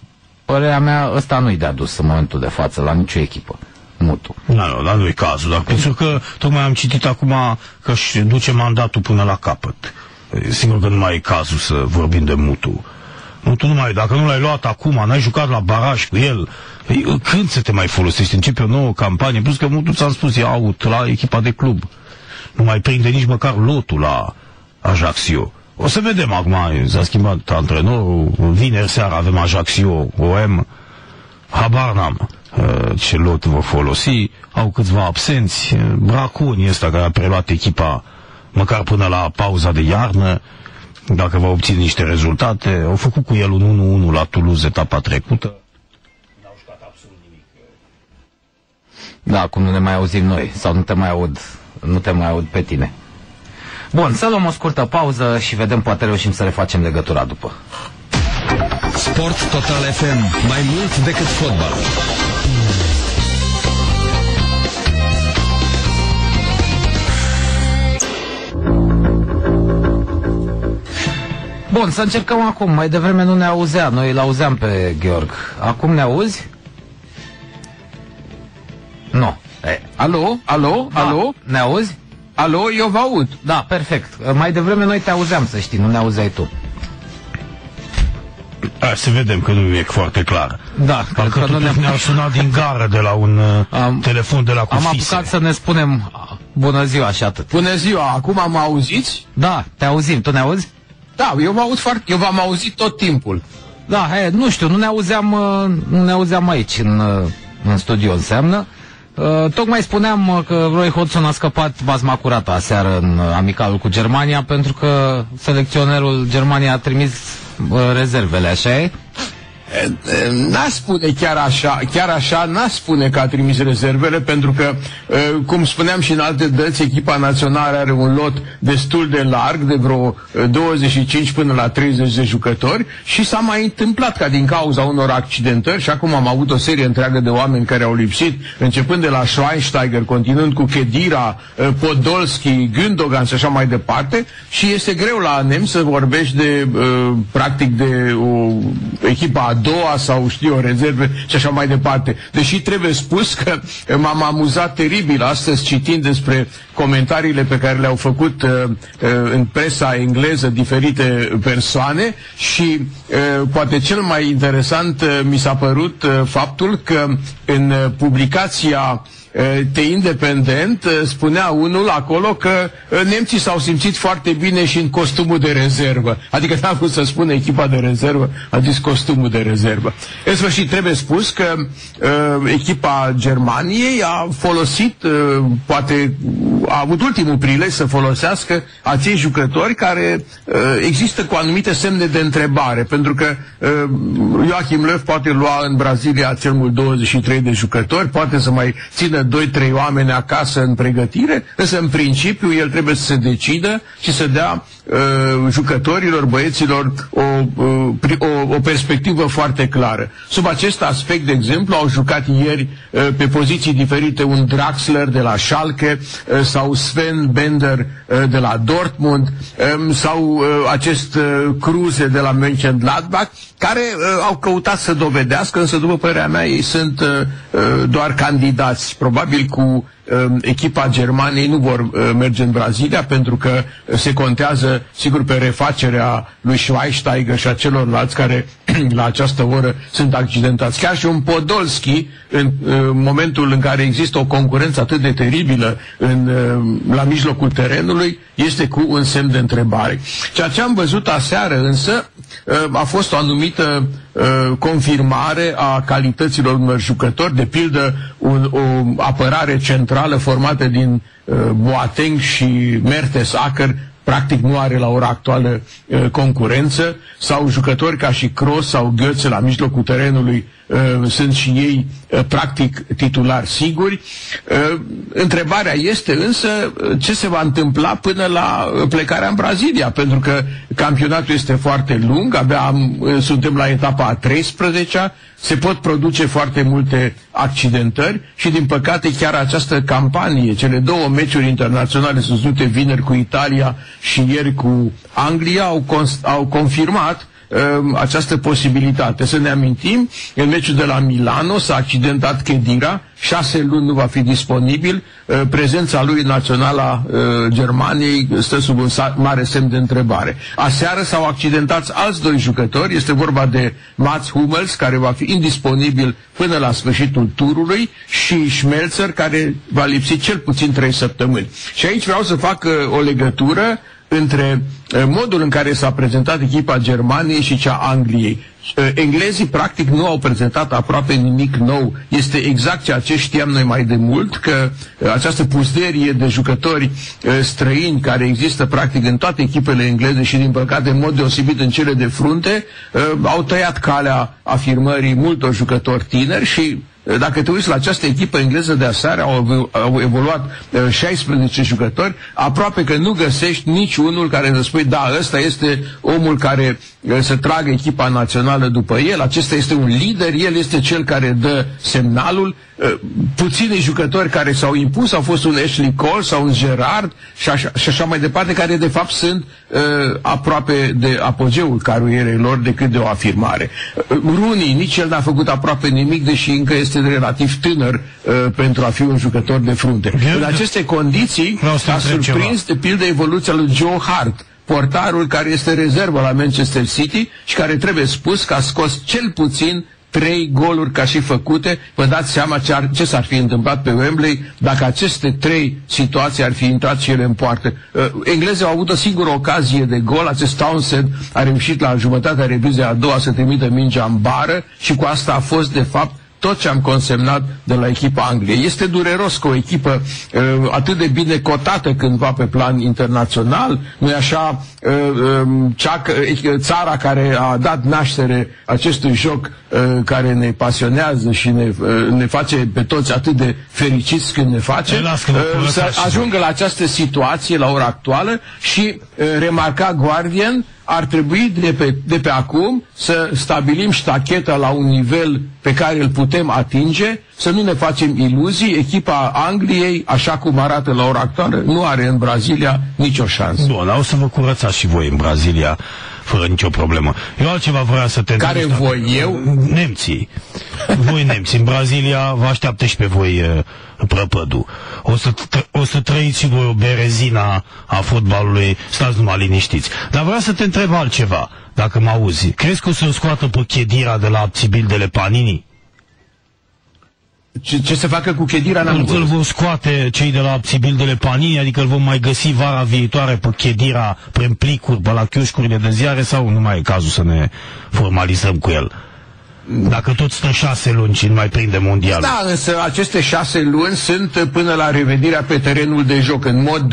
părerea mea, ăsta nu-i de adus în momentul de față la nicio echipă. Mutu. Nu, dar nu-i cazul, dar pentru că tocmai am citit acum că își duce mandatul până la capăt. Sigur că nu mai e cazul să vorbim de Mutu. Mutu nu mai, dacă nu l-ai luat acum, n-ai jucat la baraj cu el, când să te mai folosești? Începe o nouă campanie, plus că Mutu, ți-am spus, e out la echipa de club. Nu mai prinde nici măcar lotul la Ajaccio. O să vedem acum, s-a schimbat antrenorul, vineri seara avem Ajaccio, OM, habar n-am ce lot vor folosi, au câțiva absenți, Braconi ăsta care a preluat echipa măcar până la pauza de iarnă, dacă va obține niște rezultate, au făcut cu el un 1-1 la Toulouse etapa trecută. N-au jucat absolut nimic. Da, acum nu ne mai auzim noi, sau nu te mai aud pe tine. Bun, să luăm o scurtă pauză și vedem, poate reușim să refacem legătura după. Sport Total FM, mai mult decât fotbal. Bun, să încercăm acum. Mai devreme nu ne auzea, noi îl auzeam pe Gheorg. Acum ne auzi? Nu. Alo? Da. Ne auzi? Alo, eu vă aud. Da, perfect. Mai devreme noi te auzeam, să știi, nu ne auzeai tu. Să vedem că nu e foarte clar. Da, parcă că ne-au sunat din gară de la un telefon de la Cufise. Am apucat să ne spunem bună ziua și atât. Bună ziua, acum mă auziți? Da, te auzim, tu ne auzi? Da, eu vă aud eu v-am auzit tot timpul. Da, nu știu, nu ne auzeam aici în studio, înseamnă. Tocmai spuneam că Roy Hodgson a scăpat bazma curată aseară în amicalul cu Germania, pentru că selecționerul Germaniei a trimis rezervele, așa e? N-a spune chiar așa, n-a spune că a trimis rezervele, pentru că, cum spuneam și în alte dăți, echipa națională are un lot destul de larg, de vreo 25 până la 30 de jucători, și s-a mai întâmplat ca din cauza unor accidentări, și acum am avut o serie întreagă de oameni care au lipsit, începând de la Schweinsteiger, continuând cu Khedira, Podolski, Gündogan și așa mai departe, și este greu la nemți să vorbești de, practic, de o echipă a doua sau știu, rezerve și așa mai departe. Deși trebuie spus că m-am amuzat teribil astăzi citind despre comentariile pe care le-au făcut în presa engleză diferite persoane și poate cel mai interesant mi s-a părut faptul că în publicația The Independent spunea unul acolo că nemții s-au simțit foarte bine și în costumul de rezervă. Adică n-a vrut să spună echipa de rezervă, a zis costumul de rezervă. În sfârșit, trebuie spus că echipa Germaniei a folosit, poate a avut ultimul prilej să folosească acei jucători care există cu anumite semne de întrebare, pentru că Joachim Löw poate lua în Brazilia cel mult 23 de jucători, poate să mai țină 2-3 oameni acasă în pregătire, însă în principiu el trebuie să se decidă și să dea jucătorilor, băieților o perspectivă foarte clară. Sub acest aspect, de exemplu, au jucat ieri pe poziții diferite un Draxler de la Schalke sau Sven Bender de la Dortmund sau acest Kruse de la Mönchengladbach, care au căutat să dovedească, însă după părerea mea ei sunt doar candidați. Probabil cu echipa Germaniei nu vor merge în Brazilia, pentru că se contează sigur pe refacerea lui Schweinsteiger și a celorlalți care la această oră sunt accidentați. Chiar și un Podolski, în momentul în care există o concurență atât de teribilă la mijlocul terenului, este cu un semn de întrebare. Ceea ce am văzut aseară însă a fost o anumită confirmare a calităților unor jucători, de pildă o apărare centrală formată din Boateng și Mertesacker practic nu are la ora actuală concurență, sau jucători ca și Kroos sau Götze la mijlocul terenului sunt și ei practic titulari siguri. Întrebarea este însă ce se va întâmpla până la plecarea în Brazilia, pentru că campionatul este foarte lung, abia suntem la etapa a 13-a, se pot produce foarte multe accidentări și din păcate chiar această campanie, cele două meciuri internaționale susținute vineri cu Italia și ieri cu Anglia au confirmat această posibilitate. Să ne amintim, în meciul de la Milano s-a accidentat Khedira, 6 luni nu va fi disponibil, prezența lui națională a Germaniei stă sub un mare semn de întrebare. Aseară s-au accidentat alți 2 jucători, este vorba de Mats Hummels, care va fi indisponibil până la sfârșitul turului, și Schmelzer, care va lipsi cel puțin 3 săptămâni. Și aici vreau să fac o legătură între modul în care s-a prezentat echipa Germaniei și cea Angliei. Englezii practic nu au prezentat aproape nimic nou. Este exact ceea ce știam noi mai de mult, că această pusterie de jucători străini care există practic în toate echipele engleze și din păcate în mod deosebit în cele de frunte, au tăiat calea afirmării multor jucători tineri și dacă te uiți la această echipă engleză de aseară, au evoluat 16 jucători, aproape că nu găsești nici unul care să spui, da, ăsta este omul care să tragă echipa națională după el, acesta este un lider, el este cel care dă semnalul. Puțini jucători care s-au impus au fost un Ashley Cole sau un Gerrard și așa mai departe, care de fapt sunt aproape de apogeul carierei lor decât de o afirmare. Rooney, nici el n-a făcut aproape nimic, deși încă este relativ tânăr pentru a fi un jucător de frunte. În aceste condiții a surprins de pildă evoluția lui Joe Hart, portarul care este rezervă la Manchester City și care trebuie spus că a scos cel puțin 3 goluri ca și făcute. Vă dați seama ce s-ar fi întâmplat pe Wembley dacă aceste 3 situații ar fi intrat și ele în poartă. Englezii au avut o singură ocazie de gol, acest Townsend a reușit la jumătatea reprizei a doua să trimită mingea în bară și cu asta a fost de fapt tot ce am consemnat de la echipa Angliei. Este dureros că o echipă atât de bine cotată cândva pe plan internațional, nu-i așa, țara care a dat naștere acestui joc care ne pasionează și ne face pe toți atât de fericiți când ne face, să ajungă la această situație la ora actuală și remarca Guardian, ar trebui de pe acum să stabilim ștacheta la un nivel pe care îl putem atinge, să nu ne facem iluzii. Echipa Angliei, așa cum arată la ora actuală, nu are în Brazilia nicio șansă. Bun, o să vă curățați și voi în Brazilia fără nicio problemă. Eu altceva vreau să te Care voi? Eu? Nemții. Voi nemți. În Brazilia vă așteaptă și pe voi prăpădul. O să trăiți și voi o berezina a fotbalului. Stați numai liniștiți. Dar vreau să te întreb altceva, dacă mă auzi. Crezi că o să-l scoată pe Khedira de la abțibildele Panini? Ce să facă cu Khedira? Îl vor scoate cei de la abțibildele Panini, adică îl vom mai găsi vara viitoare pe Khedira prin plicuri pe la chioșcurile de ziare, sau nu mai e cazul să ne formalizăm cu el? Dacă tot stă 6 luni și nu mai prinde mondial. Da, însă aceste 6 luni sunt până la revenirea pe terenul de joc.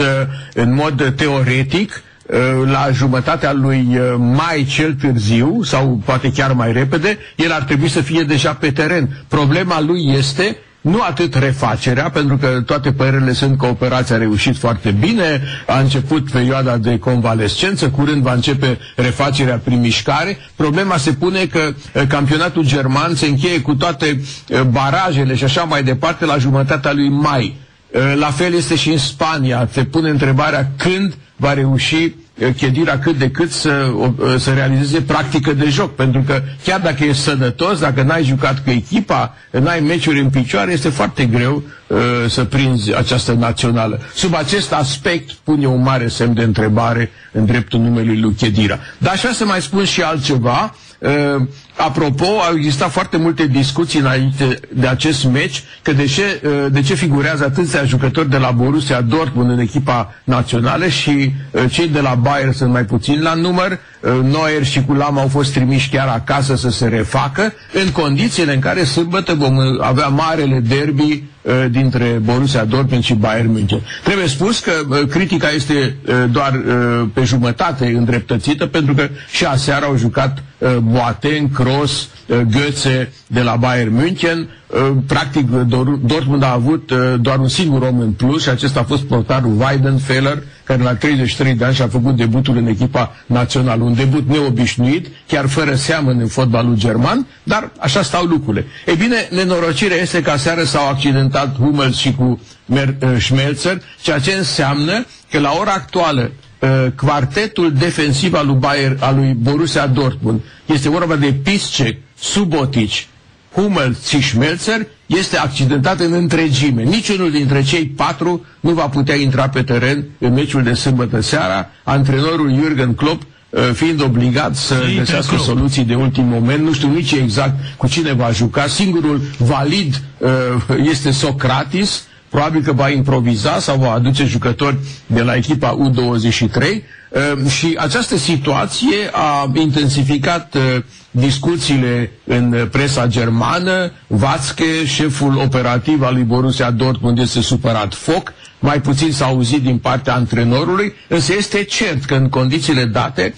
În mod teoretic, la jumătatea lui mai cel târziu, sau poate chiar mai repede, el ar trebui să fie deja pe teren. Problema lui este nu atât refacerea, pentru că toate părerile sunt că operația a reușit foarte bine, a început perioada de convalescență, curând va începe refacerea prin mișcare. Problema se pune că campionatul german se încheie cu toate barajele și așa mai departe la jumătatea lui mai. La fel este și în Spania. Se pune întrebarea când va reuși Khedira cât de cât să realizeze practică de joc, pentru că chiar dacă ești sănătos, dacă n-ai jucat cu echipa, n-ai meciuri în picioare, este foarte greu să prinzi această națională. Sub acest aspect pune un mare semn de întrebare în dreptul numelui lui Khedira. Dar aș vrea să mai spun și altceva. Apropo, au existat foarte multe discuții înainte de acest meci, că de ce figurează atâția jucători de la Borussia Dortmund în echipa națională și cei de la Bayern sunt mai puțini la număr. Neuer și Culam au fost trimiși chiar acasă să se refacă, în condițiile în care sâmbătă vom avea marele derby dintre Borussia Dortmund și Bayern München. Trebuie spus că critica este doar pe jumătate îndreptățită, pentru că și aseară au jucat Boateng, Kroos, Götze de la Bayern München. Practic Dortmund a avut doar un singur om în plus și acesta a fost portarul Weidenfeller, care la 33 de ani și-a făcut debutul în echipa națională. Un debut neobișnuit, chiar fără seamăn în fotbalul german, dar așa stau lucrurile. Ei bine, nenorocirea este că aseară s-au accidentat Hummels și cu Schmelzer, ceea ce înseamnă că la ora actuală quartetul defensiv al lui Borussia Dortmund. Este vorba de Piszczek, Subotic, Hummels și Schmelzer, este accidentat în întregime. Niciunul dintre cei 4 nu va putea intra pe teren în meciul de sâmbătă seara, antrenorul Jürgen Klopp fiind obligat să găsească soluții de ultim moment. Nu știu nici exact cu cine va juca. Singurul valid este Socrates, probabil că va improviza sau va aduce jucători de la echipa U23 și această situație a intensificat discuțiile în presa germană. Watzke, șeful operativ al lui Borussia Dortmund, este supărat foc. Mai puțin s-a auzit din partea antrenorului, însă este cert că în condițiile date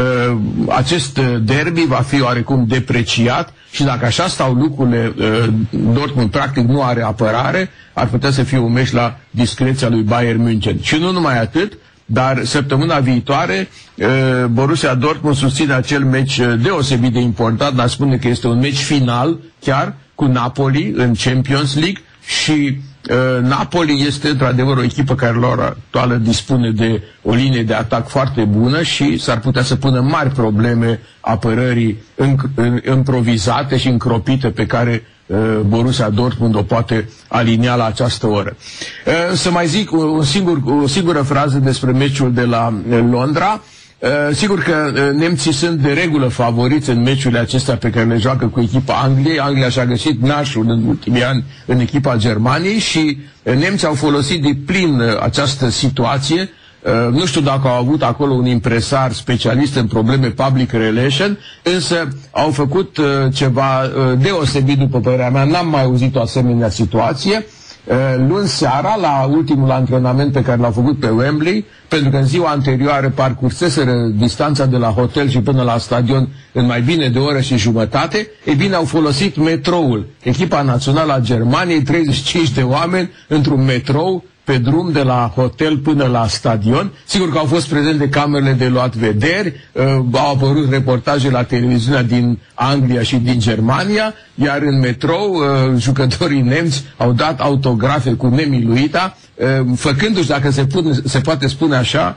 acest derby va fi oarecum depreciat și dacă așa stau lucrurile, Dortmund practic nu are apărare, ar putea să fie un meci la discreția lui Bayern München. Și nu numai atât, dar săptămâna viitoare Borussia Dortmund susține acel meci deosebit de important, dar spune că este un meci final chiar cu Napoli în Champions League și Napoli este într-adevăr o echipă care la ora actuală dispune de o linie de atac foarte bună și s-ar putea să pună mari probleme apărării improvizate și încropite pe care Borussia Dortmund o poate alinia la această oră. Să mai zic o singură frază despre meciul de la Londra. Sigur că nemții sunt de regulă favoriți în meciurile acestea pe care le joacă cu echipa Angliei. Anglia și-a găsit nașul în ultimii ani în echipa Germaniei și nemții au folosit de plin această situație. Nu știu dacă au avut acolo un impresar specialist în probleme public relation, însă au făcut ceva deosebit, după părerea mea. N-am mai auzit o asemenea situație. Luni seara, la ultimul antrenament pe care l-au făcut pe Wembley, pentru că în ziua anterioară parcurseseră distanța de la hotel și până la stadion în mai bine de o oră și jumătate, e bine, au folosit metroul. Echipa națională a Germaniei, 35 de oameni într-un metrou pe drum de la hotel până la stadion. Sigur că au fost prezente camerele de luat vederi, au apărut reportaje la televiziunea din Anglia și din Germania, iar în metrou jucătorii nemți au dat autografe cu nemiluita, făcându-și, dacă se poate spune așa,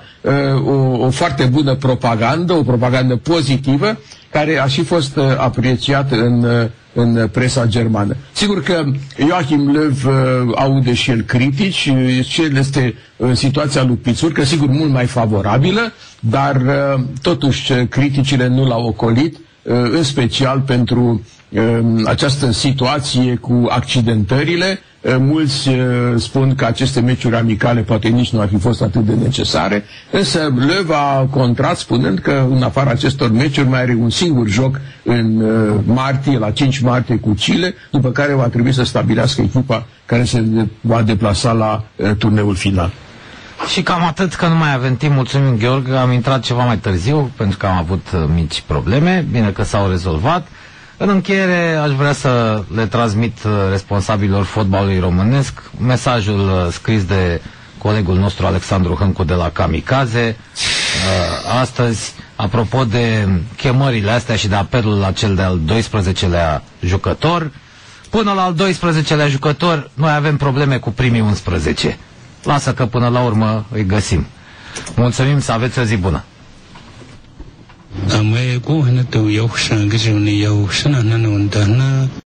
o foarte bună propagandă, o propagandă pozitivă, care a și fost apreciată în presa germană. Sigur că Joachim Löw aude și el critici, și el este în situația lui Pițurcă, sigur mult mai favorabilă, dar totuși criticile nu l-au ocolit, în special pentru această situație cu accidentările. Mulți spun că aceste meciuri amicale poate nici nu ar fi fost atât de necesare, însă Löw a contrat spunând că în afara acestor meciuri mai are un singur joc în martie, la 5 martie cu Chile, după care va trebui să stabilească echipa care se va deplasa la turneul final. Și cam atât, că nu mai avem timp. Mulțumim, Gheorghe, am intrat ceva mai târziu pentru că am avut mici probleme, bine că s-au rezolvat. În încheiere, aș vrea să le transmit responsabililor fotbalului românesc mesajul scris de colegul nostru Alexandru Hâncu de la Kamikaze. Astăzi, apropo de chemările astea și de apelul la cel de-al 12-lea jucător, până la al 12-lea jucător, noi avem probleme cu primii 11. Lasă că până la urmă îi găsim. Mulțumim, să aveți o zi bună! Am mai cu hână tău eu și în grijă unei eu și în